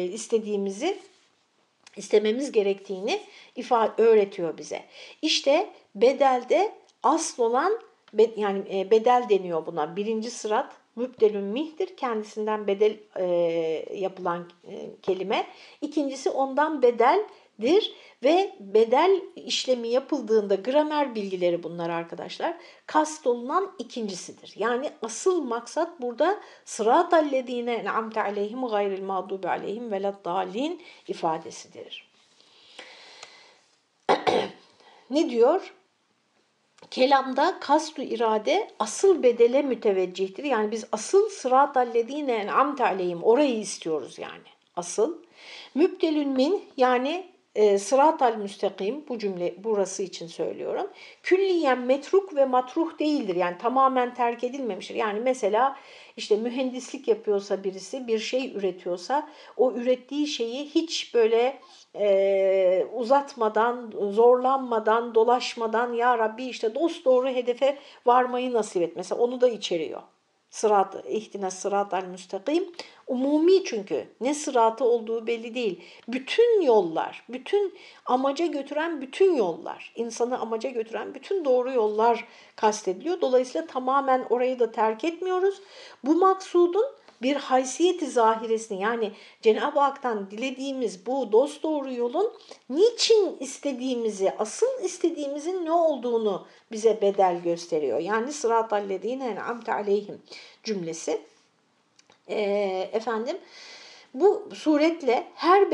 istememiz gerektiğini öğretiyor bize. İşte bedelde asıl olan, yani bedel deniyor buna. Birinci sırat mübdelün mih'tir. Kendisinden bedel yapılan kelime. İkincisi ondan bedeldir ve bedel işlemi yapıldığında gramer bilgileri bunlar arkadaşlar. Kastolunan ikincisidir. Yani asıl maksat burada sırat-ellezine en'amte aleyhim gayril mağdubi aleyhim veleddallin ifadesidir. Ne diyor? Kelamda kast-ı irade asıl bedele müteveccihtir. Yani biz asıl sırat-ellezine en'amte aleyhim, orayı istiyoruz yani. Asıl. Mübdelün min, yani sırat-ı müstakim, bu cümle burası için söylüyorum. Külliyen metruk ve matruh değildir. Yani tamamen terk edilmemiştir. Yani mesela işte mühendislik yapıyorsa birisi, bir şey üretiyorsa, o ürettiği şeyi hiç böyle uzatmadan, zorlanmadan, dolaşmadan ya Rabbi işte dosdoğru hedefe varmayı nasip et. Mesela onu da içeriyor. İhtine sırat-ı müstakim. Umumi, çünkü ne sıratı olduğu belli değil. Bütün yollar, bütün amaca götüren bütün yollar, insanı amaca götüren bütün doğru yollar kastediliyor. Dolayısıyla tamamen orayı da terk etmiyoruz. Bu maksudun bir haysiyeti zahiresini, yani Cenab-ı Hak'tan dilediğimiz bu dosdoğru yolun niçin istediğimizi, asıl istediğimizin ne olduğunu bize bedel gösteriyor. Yani sırat-ellezine en'amte aleyhim cümlesi. Bu suretle her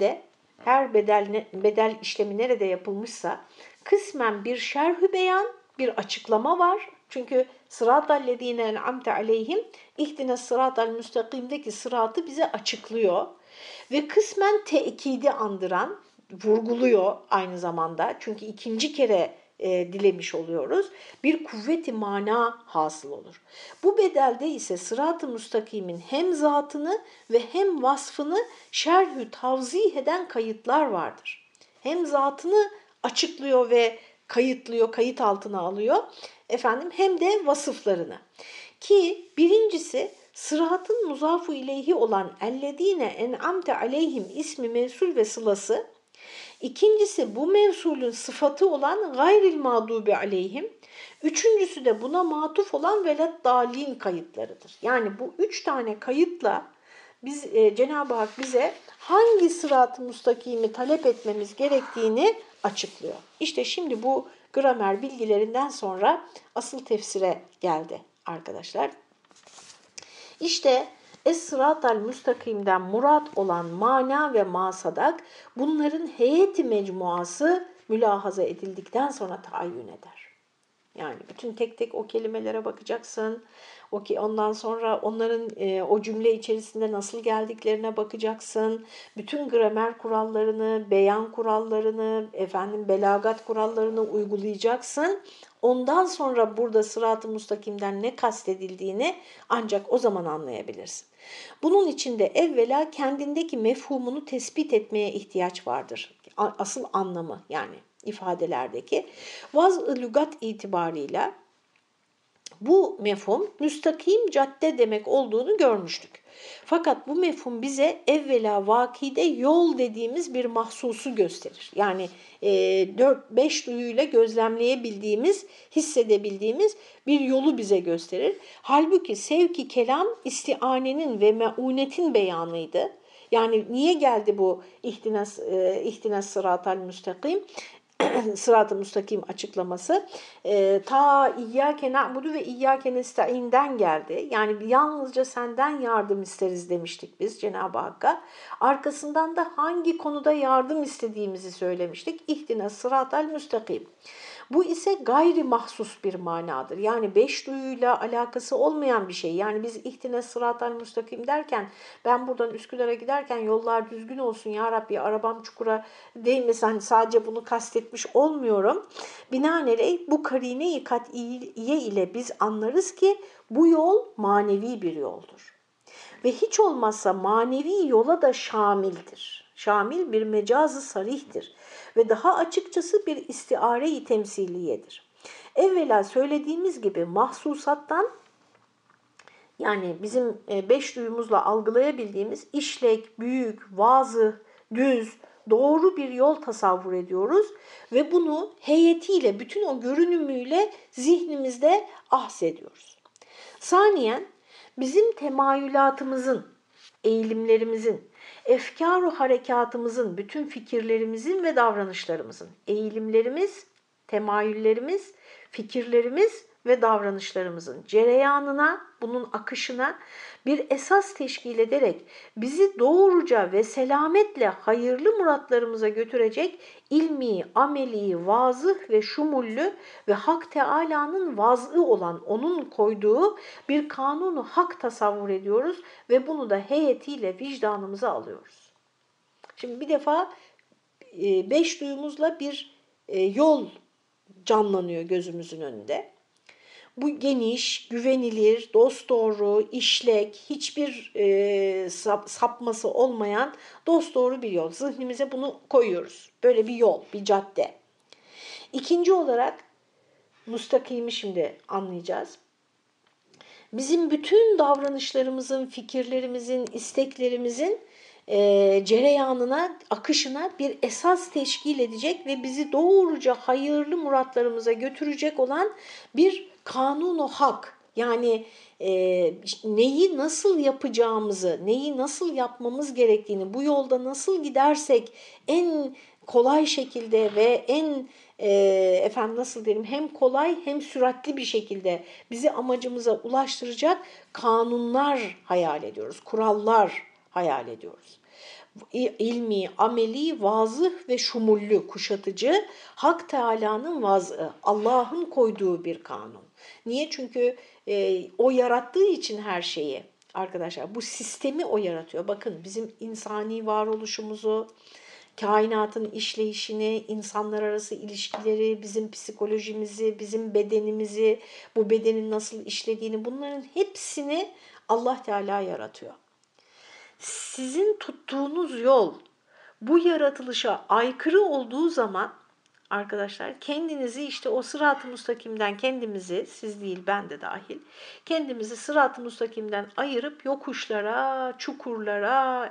bedel işlemi nerede yapılmışsa kısmen bir şerh-ü beyan, bir açıklama var. Çünkü sırat-ellezine en'amte aleyhim, ihdine sırat-el müstakimdeki sıratı bize açıklıyor. Ve kısmen tekidi andıran, vurguluyor aynı zamanda. Çünkü ikinci kere dilemiş oluyoruz. Bir kuvvet-i mana hasıl olur. Bu bedelde ise sırat-ı müstakimin hem zatını ve hem vasfını şerh-ü tavzih eden kayıtlar vardır. Hem zatını açıklıyor ve kayıtlıyor, kayıt altına alıyor. Hem de vasıflarını. Ki birincisi sıratın muzafu ileyhi olan ellezine en'amte aleyhim ismi mevsul ve sılası. İkincisi bu mevsulün sıfatı olan gayril mağdubi aleyhim. Üçüncüsü de buna matuf olan veleddallin kayıtlarıdır. Yani bu üç tane kayıtla Cenab-ı Hak bize hangi sırat-ı müstakimi talep etmemiz gerektiğini açıklıyor. İşte şimdi bu gramer bilgilerinden sonra asıl tefsire geldi arkadaşlar. İşte Es-Sırat-ı Müstakim'den murat olan mana ve masadak, bunların heyeti mecmuası mülahaza edildikten sonra tayin eder. Yani bütün tek tek o kelimelere bakacaksın. Ondan sonra onların o cümle içerisinde nasıl geldiklerine bakacaksın. Bütün gramer kurallarını, beyan kurallarını, belagat kurallarını uygulayacaksın. Ondan sonra burada sırat-ı müstakimden ne kastedildiğini ancak o zaman anlayabilirsin. Bunun için de evvela kendindeki mefhumunu tespit etmeye ihtiyaç vardır. Asıl anlamı, yani ifadelerdeki. Vaz-ı lügat itibarıyla Bu mefhum müstakim cadde demek olduğunu görmüştük. Fakat bu mefhum bize evvela vakide yol dediğimiz bir mahsusu gösterir. Yani 4-5 duyuyla gözlemleyebildiğimiz, hissedebildiğimiz bir yolu bize gösterir. Halbuki sevki kelam istianenin ve meunetin beyanıydı. Yani niye geldi bu ihtinas sıratal müstakim? Sırat-ı müstakim açıklaması ta İyyâke na'budu ve İyyâke nestaîn'den geldi. Yani yalnızca senden yardım isteriz demiştik biz Cenab-ı Hakk'a. Arkasından da hangi konuda yardım istediğimizi söylemiştik. İhtinas sıratal müstakim. Bu ise gayri mahsus bir manadır. Yani 5 duyuyla alakası olmayan bir şey. Yani biz ihtinas sıratal müstakim derken ben buradan Üsküdar'a giderken yollar düzgün olsun ya Rabbi, arabam çukura değmesin, hani sadece bunu kastetmiş olmuyorum. Binaenaleyh bu karine-i kat'iye ile biz anlarız ki bu yol manevi bir yoldur. Ve hiç olmazsa manevi yola da şamildir. Şamil bir mecaz-ı sarihtir ve daha açıkçası bir istiare-i temsiliyedir. Evvela söylediğimiz gibi mahsusattan, yani bizim 5 duyumuzla algılayabildiğimiz işlek, büyük, vazıh, düz, doğru bir yol tasavvur ediyoruz ve bunu heyetiyle, bütün o görünümüyle zihnimizde ahsediyoruz. Saniyen, bizim temayülatımızın, eğilimlerimizin, efkâr-ı harekatımızın, bütün fikirlerimizin ve davranışlarımızın, eğilimlerimiz, temayüllerimiz, fikirlerimiz ve davranışlarımızın cereyanına, bunun akışına bir esas teşkil ederek bizi doğruca ve selametle hayırlı muratlarımıza götürecek ilmi, ameli, vazıh ve şumullü ve Hak Teâlâ'nın vaz'ı olan, onun koyduğu bir kanunu hak tasavvur ediyoruz ve bunu da heyetiyle vicdanımıza alıyoruz. Şimdi bir defa 5 duyumuzla bir yol canlanıyor gözümüzün önünde. Bu geniş, güvenilir, dosdoğru, işlek, hiçbir sapması olmayan dosdoğru bir yol. Zihnimize bunu koyuyoruz. Böyle bir yol, bir cadde. İkinci olarak müstakimi şimdi anlayacağız. Bizim bütün davranışlarımızın, fikirlerimizin, isteklerimizin cereyanına, akışına bir esas teşkil edecek ve bizi doğruca hayırlı muratlarımıza götürecek olan bir kanun-u hak. Yani neyi nasıl yapacağımızı, neyi nasıl yapmamız gerektiğini, bu yolda nasıl gidersek en kolay şekilde ve en nasıl diyelim, hem kolay hem süratli bir şekilde bizi amacımıza ulaştıracak kanunlar hayal ediyoruz, kurallar hayal ediyoruz. İlmi, ameli, vazıh ve şumullü, kuşatıcı, Hak Teâlâ'nın vaz'ı, Allah'ın koyduğu bir kanun. Niye? Çünkü o yarattığı için her şeyi, arkadaşlar, bu sistemi o yaratıyor. Bakın bizim insani varoluşumuzu, kainatın işleyişini, insanlar arası ilişkileri, bizim psikolojimizi, bizim bedenimizi, bu bedenin nasıl işlediğini, bunların hepsini Allah Teala yaratıyor. Sizin tuttuğunuz yol bu yaratılışa aykırı olduğu zaman arkadaşlar, kendinizi işte o sırat-ı müstakimden, kendimizi, siz değil ben de dahil, kendimizi sırat-ı müstakimden ayırıp yokuşlara, çukurlara,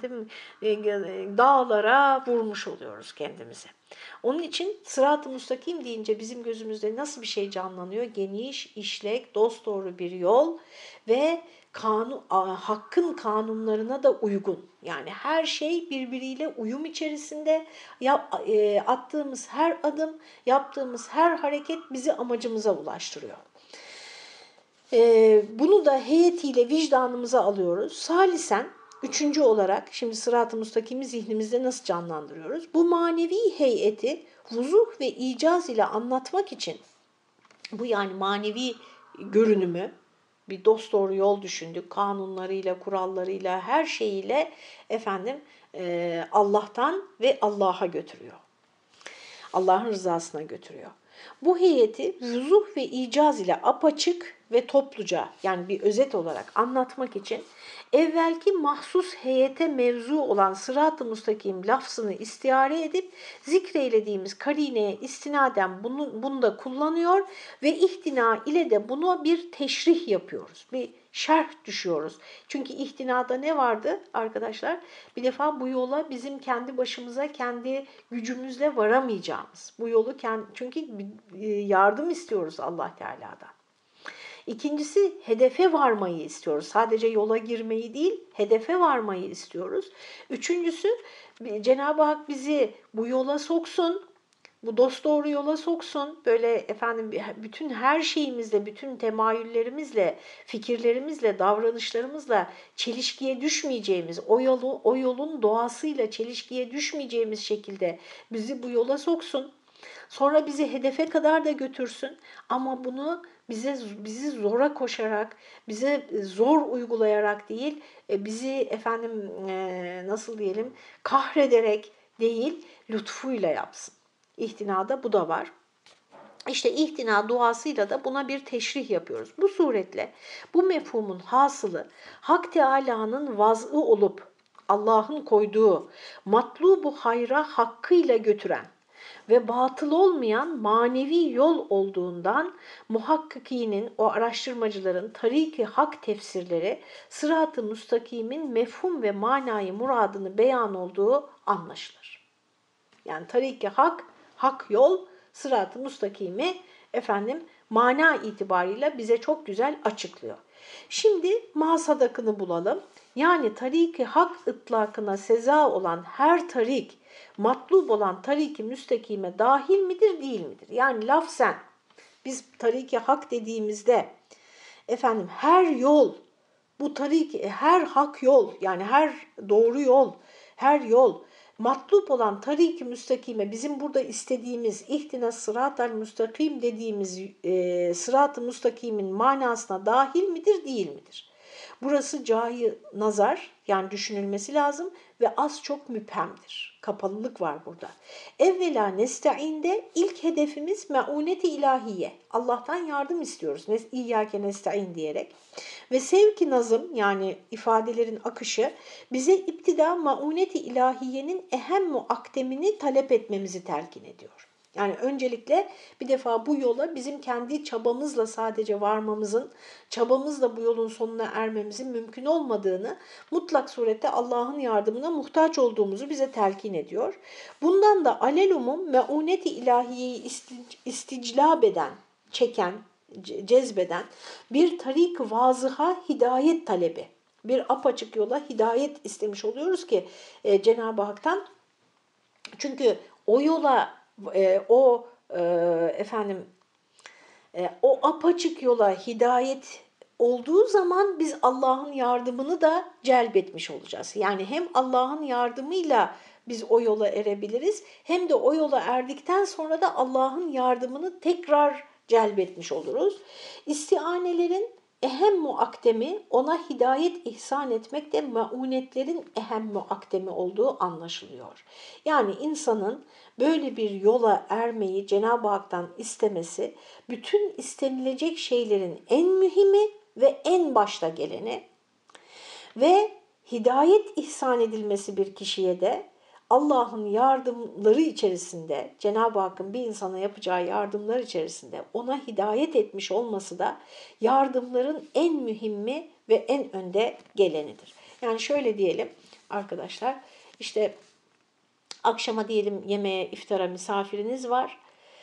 dağlara vurmuş oluyoruz kendimizi. Onun için sırat-ı müstakim deyince bizim gözümüzde nasıl bir şey canlanıyor? Geniş, işlek, dosdoğru bir yol ve hakkın kanunlarına da uygun. Yani her şey birbiriyle uyum içerisinde, attığımız her adım, yaptığımız her hareket bizi amacımıza ulaştırıyor. Bunu da heyetiyle vicdanımıza alıyoruz. Salisen, üçüncü olarak şimdi sırat-ı müstakimi zihnimizde nasıl canlandırıyoruz? Bu manevi heyeti vuzuh ve icaz ile anlatmak için, bu yani manevi görünümü, bir dosdoğru yol düşündük. Kanunlarıyla, kurallarıyla, her şeyiyle Allah'tan ve Allah'a götürüyor. Allah'ın rızasına götürüyor. Bu heyeti vuzuh ve icaz ile apaçık ve topluca, yani bir özet olarak anlatmak için evvelki mahsus heyete mevzu olan sırat-ı müstakim lafzını istiare edip zikreylediğimiz karineye istinaden bunu da kullanıyor ve ihtina ile de buna bir teşrih yapıyoruz. Bir şerh düşüyoruz. Çünkü ihtinada ne vardı arkadaşlar? Bir defa bu yola bizim kendi başımıza, kendi gücümüzle varamayacağımız. Bu yolu çünkü yardım istiyoruz Allah Teala'dan. İkincisi, hedefe varmayı istiyoruz. Sadece yola girmeyi değil, hedefe varmayı istiyoruz. Üçüncüsü, Cenab-ı Hak bizi bu yola soksun, bu dosdoğru yola soksun. Böyle efendim bütün her şeyimizle, bütün temayüllerimizle, fikirlerimizle, davranışlarımızla çelişkiye düşmeyeceğimiz, o yolun doğasıyla çelişkiye düşmeyeceğimiz şekilde bizi bu yola soksun. Sonra bizi hedefe kadar da götürsün ama bunu bizi zora koşarak, bize zor uygulayarak değil, bizi efendim nasıl diyelim kahrederek değil, lütfuyla yapsın. İhtinada bu da var. İşte ihtina duasıyla da buna bir teşrih yapıyoruz. Bu suretle bu mefhumun hasılı Hak Teâlâ'nın vaz'ı olup Allah'ın koyduğu matlubu hayra hakkıyla götüren ve batıl olmayan manevi yol olduğundan muhakkikinin, o araştırmacıların tariki hak tefsirleri sırat-ı müstakimin mefhum ve manayı muradını beyan olduğu anlaşılır. Yani tariki hak, hak yol, sırat-ı müstakimi mana itibarıyla bize çok güzel açıklıyor. Şimdi masadakını bulalım. Yani tariki hak ıtlakına seza olan her tarik, matlub olan tariki müstakime dahil midir, değil midir? Yani lafzen biz tariki hak dediğimizde her yol, bu tariki, her hak yol, yani her doğru yol, her yol, matlub olan tarik-i müstakime, bizim burada istediğimiz ihtina sırat-ı müstakim dediğimiz sırat-ı müstakimin manasına dahil midir, değil midir? Burası cahi nazar, yani düşünülmesi lazım ve az çok müphemdir. Kapalılık var burada. Evvela nesta'inde ilk hedefimiz meunet-i ilahiye. Allah'tan yardım istiyoruz. İyyâke nesta'in diyerek. Ve sevki nazım, yani ifadelerin akışı bize iptida meunet-i ilahiyenin ehem muakdemini talep etmemizi telkin ediyor. Yani öncelikle bir defa bu yola bizim kendi çabamızla sadece varmamızın, çabamızla bu yolun sonuna ermemizin mümkün olmadığını, mutlak surette Allah'ın yardımına muhtaç olduğumuzu bize telkin ediyor. Bundan da alelumum meunet-i ilahiyeyi isticlab eden, çeken, cezbeden bir tarik-ı vazıha hidayet talebi. Bir apaçık yola hidayet istemiş oluyoruz ki Cenab-ı Hak'tan. Çünkü o yola o apaçık yola hidayet olduğu zaman biz Allah'ın yardımını da celbetmiş olacağız. Yani hem Allah'ın yardımıyla biz o yola erebiliriz, hem de o yola erdikten sonra da Allah'ın yardımını tekrar celbetmiş oluruz. İstianelerin ehem muaktemi, ona hidayet ihsan etmek de meunetlerin ehem muaktemi olduğu anlaşılıyor. Yani insanın böyle bir yola ermeyi Cenab-ı Hak'tan istemesi, bütün istenilecek şeylerin en mühimi ve en başta geleni ve hidayet ihsan edilmesi bir kişiye de Allah'ın yardımları içerisinde, Cenab-ı Hakk'ın bir insana yapacağı yardımlar içerisinde ona hidayet etmiş olması da yardımların en mühimi ve en önde gelenidir. Yani şöyle diyelim arkadaşlar, işte akşama diyelim yemeğe, iftara misafiriniz var.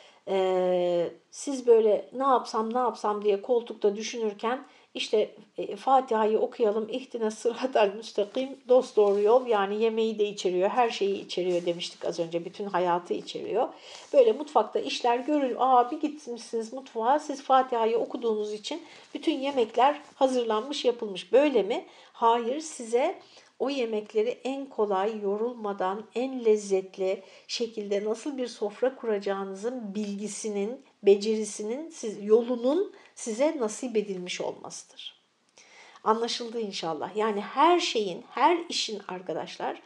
Siz böyle ne yapsam diye koltukta düşünürken işte Fatiha'yı okuyalım, ihtina sıratal müstakim, dosdoğru yol, yani yemeği de içeriyor, her şeyi içeriyor demiştik az önce, bütün hayatı içeriyor. Böyle mutfakta işler görül, bir gitmişsiniz mutfağa, siz Fatiha'yı okuduğunuz için bütün yemekler hazırlanmış, yapılmış. Böyle mi? Hayır, size o yemekleri en kolay, yorulmadan, en lezzetli şekilde nasıl bir sofra kuracağınızın bilgisinin, becerisinin, yolunun size nasip edilmiş olmasıdır. Anlaşıldı inşallah. Yani her şeyin, her işin arkadaşlar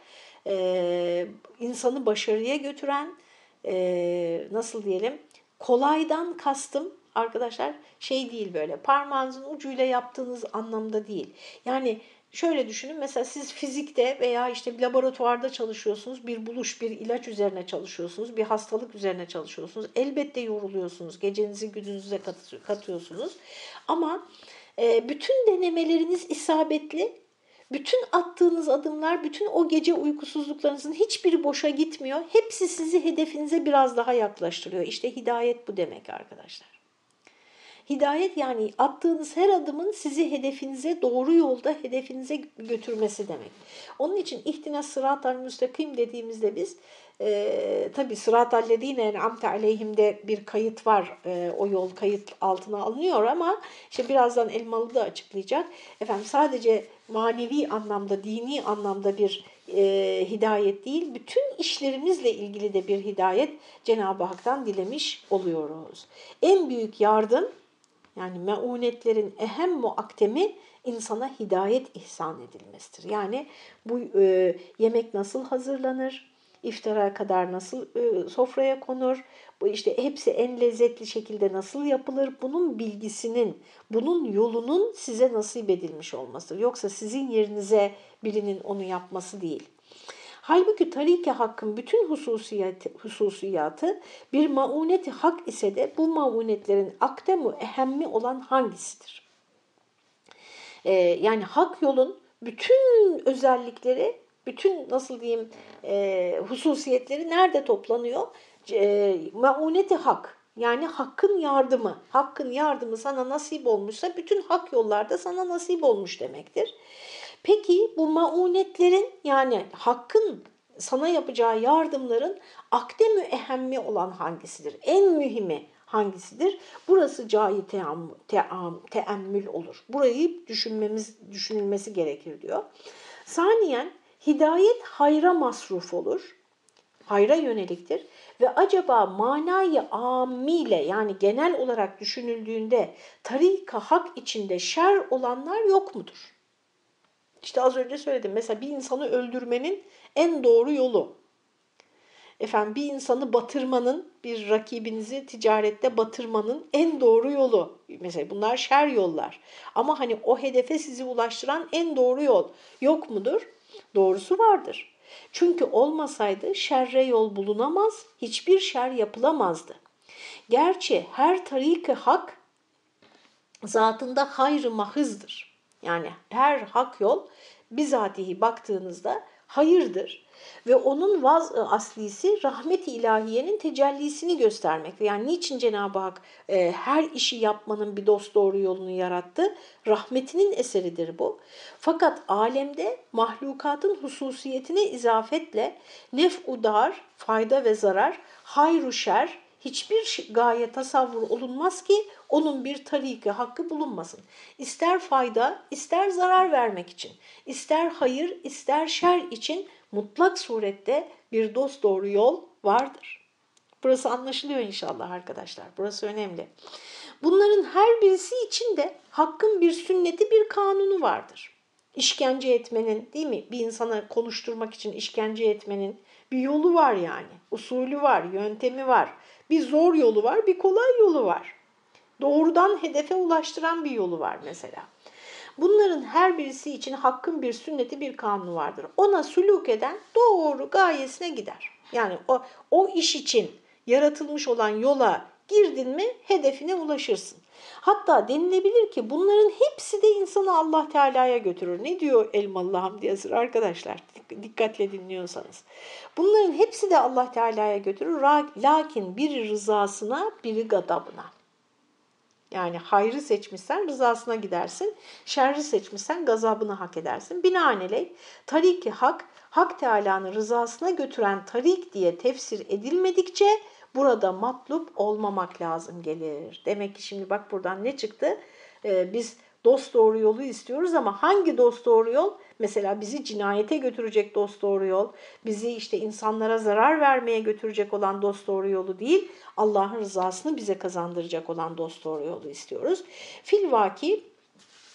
insanı başarıya götüren, nasıl diyelim, kolaydan kastım arkadaşlar şey değil, böyle parmağınızın ucuyla yaptığınız anlamda değil. Yani şöyle düşünün, mesela siz fizikte veya işte bir laboratuvarda çalışıyorsunuz, bir buluş, bir ilaç üzerine çalışıyorsunuz, bir hastalık üzerine çalışıyorsunuz. Elbette yoruluyorsunuz, gecenizi gündüzüze katıyorsunuz. Ama bütün denemeleriniz isabetli. Bütün attığınız adımlar, bütün o gece uykusuzluklarınızın hiçbiri boşa gitmiyor. Hepsi sizi hedefinize biraz daha yaklaştırıyor. İşte hidayet bu demek arkadaşlar. Hidayet yani attığınız her adımın sizi hedefinize, doğru yolda hedefinize götürmesi demek. Onun için ihdines sıratal müstakim dediğimizde biz tabi sıratal lezine en'amte aleyhimde bir kayıt var. O yol kayıt altına alınıyor ama işte birazdan Elmalı da açıklayacak. Efendim sadece manevi anlamda, dini anlamda bir hidayet değil, bütün işlerimizle ilgili de bir hidayet Cenab-ı Hak'tan dilemiş oluyoruz. En büyük yardım, yani meunetlerin ehem muaktemi insana hidayet ihsan edilmesidir. Yani bu yemek nasıl hazırlanır, iftara kadar nasıl sofraya konur, bu işte hepsi en lezzetli şekilde nasıl yapılır, bunun bilgisinin, bunun yolunun size nasip edilmiş olmasıdır. Yoksa sizin yerinize birinin onu yapması değil. Halbuki tarik-i hakkın bütün hususiyatı bir maunet-i hak ise de bu maunetlerin akdemu ehemmi olan hangisidir? Yani hak yolun bütün özellikleri, bütün nasıl diyeyim hususiyetleri nerede toplanıyor? Maunet-i hak. Yani hakkın yardımı. Hakkın yardımı sana nasip olmuşsa bütün hak yollarda sana nasip olmuş demektir. Peki bu maunetlerin, yani hakkın sana yapacağı yardımların akdemü ehemmi olan hangisidir? En mühimi hangisidir? Burası cai teemmül olur. Burayı düşünülmesi gerekir diyor. Saniyen hidayet hayra masruf olur. Hayra yöneliktir ve acaba manayı amiyle, yani genel olarak düşünüldüğünde tarik-ı hak içinde şer olanlar yok mudur? İşte az önce söyledim. Mesela bir insanı öldürmenin en doğru yolu. Efendim bir insanı batırmanın, bir rakibinizi ticarette batırmanın en doğru yolu. Mesela bunlar şer yollar. Ama hani o hedefe sizi ulaştıran en doğru yol yok mudur? Doğrusu vardır. Çünkü olmasaydı şerre yol bulunamaz, hiçbir şer yapılamazdı. Gerçi her tarik-i hak zatında hayr-ı mahızdır. Yani her hak yol bizatihi baktığınızda hayırdır ve onun aslisi rahmet-i ilahiyenin tecellisini göstermek. Yani niçin Cenab-ı Hak her işi yapmanın bir dosdoğru yolunu yarattı? Rahmetinin eseridir bu. Fakat alemde mahlukatın hususiyetine izafetle nef-u dar, fayda ve zarar, hayru şer, hiçbir gaye tasavvur olunmaz ki onun bir tariki hakkı bulunmasın. İster fayda, ister zarar vermek için, ister hayır, ister şer için mutlak surette bir dosdoğru yol vardır. Burası anlaşılıyor inşallah arkadaşlar. Burası önemli. Bunların her birisi için de hakkın bir sünneti, bir kanunu vardır. İşkence etmenin, değil mi? Bir insana konuşturmak için işkence etmenin bir yolu var yani. Usulü var, yöntemi var. Bir zor yolu var, bir kolay yolu var. Doğrudan hedefe ulaştıran bir yolu var mesela. Bunların her birisi için hakkın bir sünneti, bir kanunu vardır. Ona sülûk eden doğru gayesine gider. Yani o iş için yaratılmış olan yola girdin mi hedefine ulaşırsın. Hatta denilebilir ki bunların hepsi de insanı Allah Teala'ya götürür. Ne diyor Elmalı Hamdi Yazır arkadaşlar? Dikkatle dinliyorsanız. Bunların hepsi de Allah Teala'ya götürür. Lakin biri rızasına, biri gadabına. Yani hayrı seçmişsen rızasına gidersin, şerri seçmişsen gazabını hak edersin. Binaenaleyh tarik-i hak, Hak Teala'nın rızasına götüren tarik diye tefsir edilmedikçe burada matlup olmamak lazım gelir. Demek ki şimdi bak buradan ne çıktı? Biz dosdoğru yolu istiyoruz ama hangi dosdoğru yol? Mesela bizi cinayete götürecek dosdoğru yol, bizi işte insanlara zarar vermeye götürecek olan dosdoğru yolu değil, Allah'ın rızasını bize kazandıracak olan dosdoğru yolu istiyoruz. Filvaki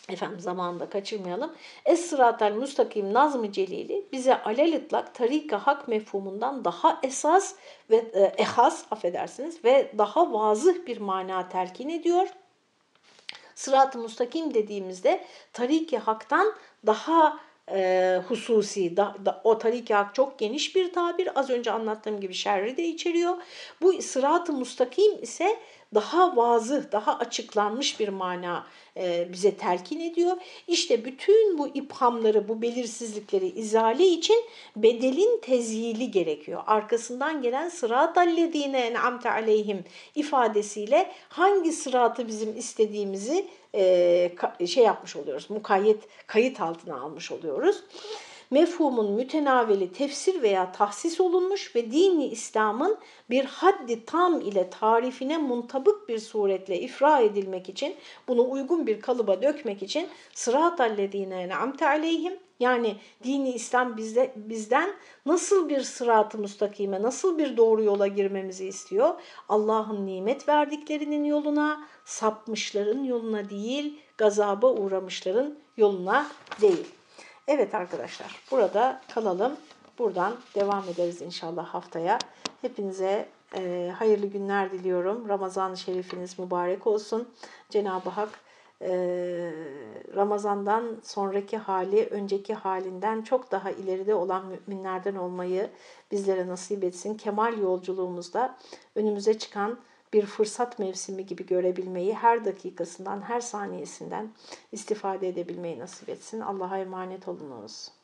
Efendim zamanında kaçırmayalım. Es-sıratel müstakim Nazm-ı Celili bize alel-itlak tarik-i hak mefhumundan daha esas ve ehas affedersiniz ve daha vazıh bir mana telkin ediyor. Sırat-ı müstakim dediğimizde tarik-i haktan daha hususi, o tarik-i hak çok geniş bir tabir. Az önce anlattığım gibi şerri de içeriyor. Bu sırat-ı müstakim ise daha vazıh, daha açıklanmış bir mana bize telkin ediyor. İşte bütün bu iphamları, bu belirsizlikleri izale için bedelin tezyili gerekiyor. Arkasından gelen sıratallezine en'amte aleyhim ifadesiyle hangi sıratı bizim istediğimizi şey yapmış oluyoruz, kayıt altına almış oluyoruz. Mefhumun mütenaveli tefsir veya tahsis olunmuş ve dini İslam'ın bir haddi tam ile tarifine muntabık bir suretle ifra edilmek için, bunu uygun bir kalıba dökmek için sıratallezine en'amte aleyhim, yani dini İslam bizden nasıl bir sırat-ı müstakime, nasıl bir doğru yola girmemizi istiyor? Allah'ın nimet verdiklerinin yoluna, sapmışların yoluna değil, gazaba uğramışların yoluna değil. Evet arkadaşlar, burada kalalım. Buradan devam ederiz inşallah haftaya. Hepinize hayırlı günler diliyorum. Ramazan-ı Şerifiniz mübarek olsun. Cenab-ı Hak Ramazan'dan sonraki hali, önceki halinden çok daha ileride olan müminlerden olmayı bizlere nasip etsin. Kemal yolculuğumuzda önümüze çıkan bir fırsat mevsimi gibi görebilmeyi, her dakikasından, her saniyesinden istifade edebilmeyi nasip etsin. Allah'a emanet olunuz.